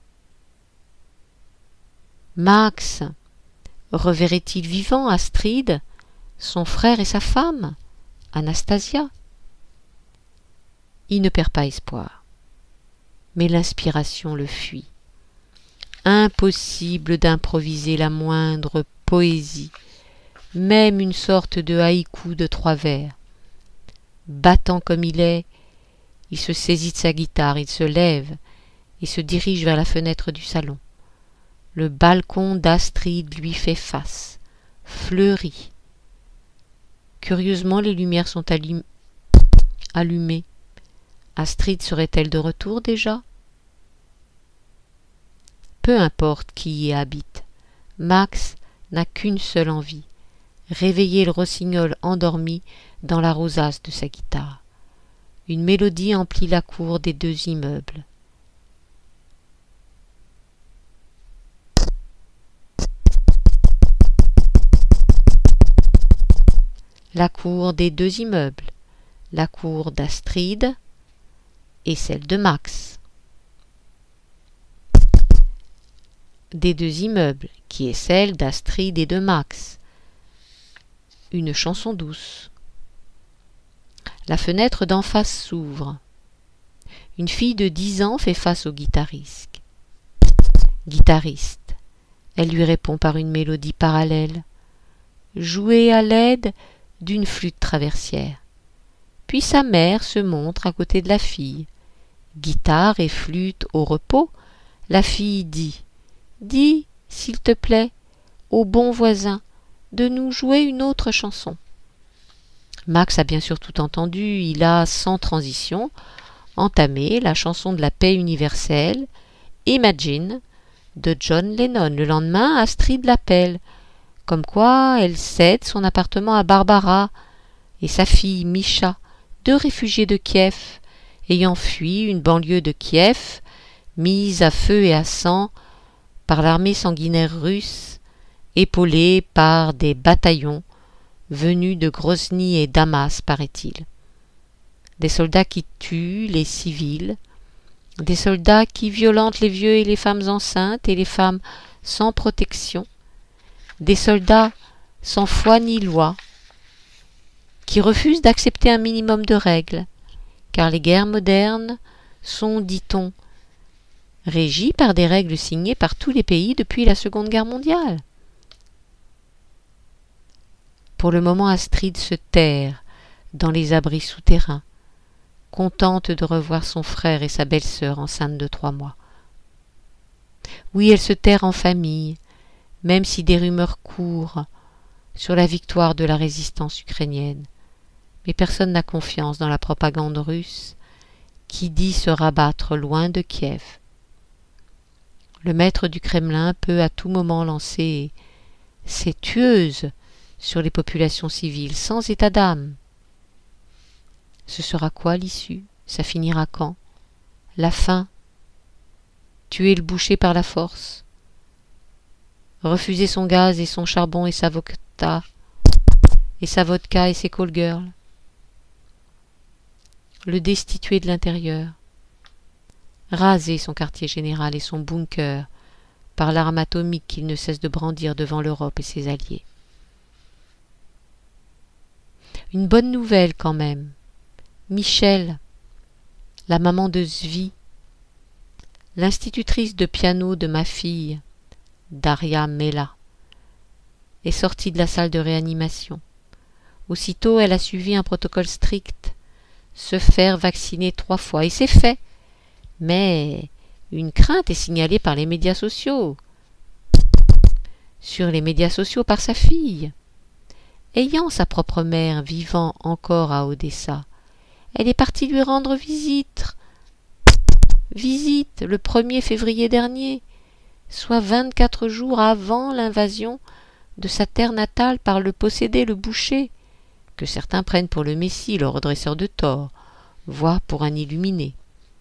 Max reverrait-il vivant Astrid, son frère et sa femme, Anastasia? Il ne perd pas espoir, mais l'inspiration le fuit. Impossible d'improviser la moindre poésie, même une sorte de haïku de 3 vers. Battant comme il est, il se saisit de sa guitare, il se lève et se dirige vers la fenêtre du salon. Le balcon d'Astrid lui fait face, fleuri. Curieusement, les lumières sont allumées. Astrid serait-elle de retour déjà? Peu importe qui y habite, Max n'a qu'une seule envie, réveiller le rossignol endormi dans la rosace de sa guitare. Une mélodie emplit la cour des 2 immeubles. La cour des 2 immeubles, la cour d'Astrid et celle de Max. Des 2 immeubles, qui est celle d'Astrid et de Max. Une chanson douce. La fenêtre d'en face s'ouvre. Une fille de 10 ans fait face au guitariste. Guitariste. Elle lui répond par une mélodie parallèle, jouée à l'aide d'une flûte traversière. Puis sa mère se montre à côté de la fille. Guitare et flûte au repos, la fille dit « Dis, s'il te plaît, au bon voisin, de nous jouer une autre chanson. » Max a bien sûr tout entendu, il a, sans transition, entamé la chanson de la paix universelle, Imagine, de John Lennon. Le lendemain, Astrid l'appelle, comme quoi elle cède son appartement à Barbara et sa fille Misha, 2 réfugiés de Kiev, ayant fui une banlieue de Kiev, mise à feu et à sang par l'armée sanguinaire russe, épaulée par des bataillons venus de Grozny et Damas, paraît-il. Des soldats qui tuent les civils, des soldats qui violentent les vieux et les femmes enceintes et les femmes sans protection, des soldats sans foi ni loi, qui refusent d'accepter un minimum de règles, car les guerres modernes sont, dit-on, régies par des règles signées par tous les pays depuis la Seconde Guerre mondiale. Pour le moment, Astrid se terre dans les abris souterrains, contente de revoir son frère et sa belle-sœur enceinte de 3 mois. Oui, elle se terre en famille, même si des rumeurs courent sur la victoire de la résistance ukrainienne. Mais personne n'a confiance dans la propagande russe qui dit se rabattre loin de Kiev. Le maître du Kremlin peut à tout moment lancer ses tueuses sur les populations civiles, sans état d'âme. Ce sera quoi l'issue? Ça finira quand? La faim? Tuer le boucher par la force? Refuser son gaz et son charbon et sa vodka et ses call girls? Le destituer de l'intérieur? Raser son quartier général et son bunker par l'arme atomique qu'il ne cesse de brandir devant l'Europe et ses alliés? Une bonne nouvelle quand même. Michel, la maman de Zvi, l'institutrice de piano de ma fille, Daria Mela, est sortie de la salle de réanimation. Aussitôt, elle a suivi un protocole strict, se faire vacciner 3 fois, et c'est fait. Mais une crainte est signalée par les médias sociaux. Sur les médias sociaux par sa fille. Ayant sa propre mère vivant encore à Odessa, elle est partie lui rendre visite le 1er février dernier, soit 24 jours avant l'invasion de sa terre natale par le possédé, le boucher, que certains prennent pour le Messie, le redresseur de tort, voire pour un illuminé.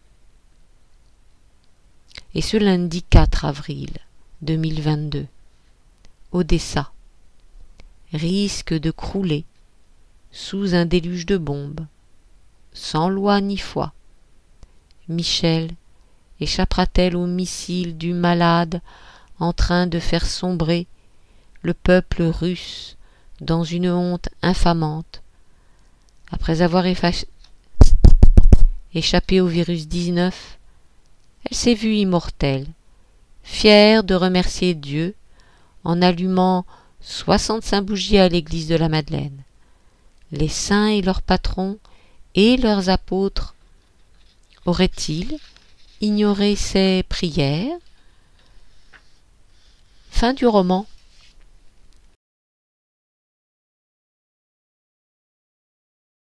Et ce lundi 4 avril 2022, Odessa risque de crouler sous un déluge de bombes, sans loi ni foi. Michel échappera-t-elle aux missiles du malade en train de faire sombrer le peuple russe dans une honte infamante, après avoir échappé au virus 19? Elle s'est vue immortelle, fière de remercier Dieu en allumant 65 bougies à l'église de la Madeleine. Les saints et leurs patrons et leurs apôtres auraient-ils ignoré ces prières? Fin du roman.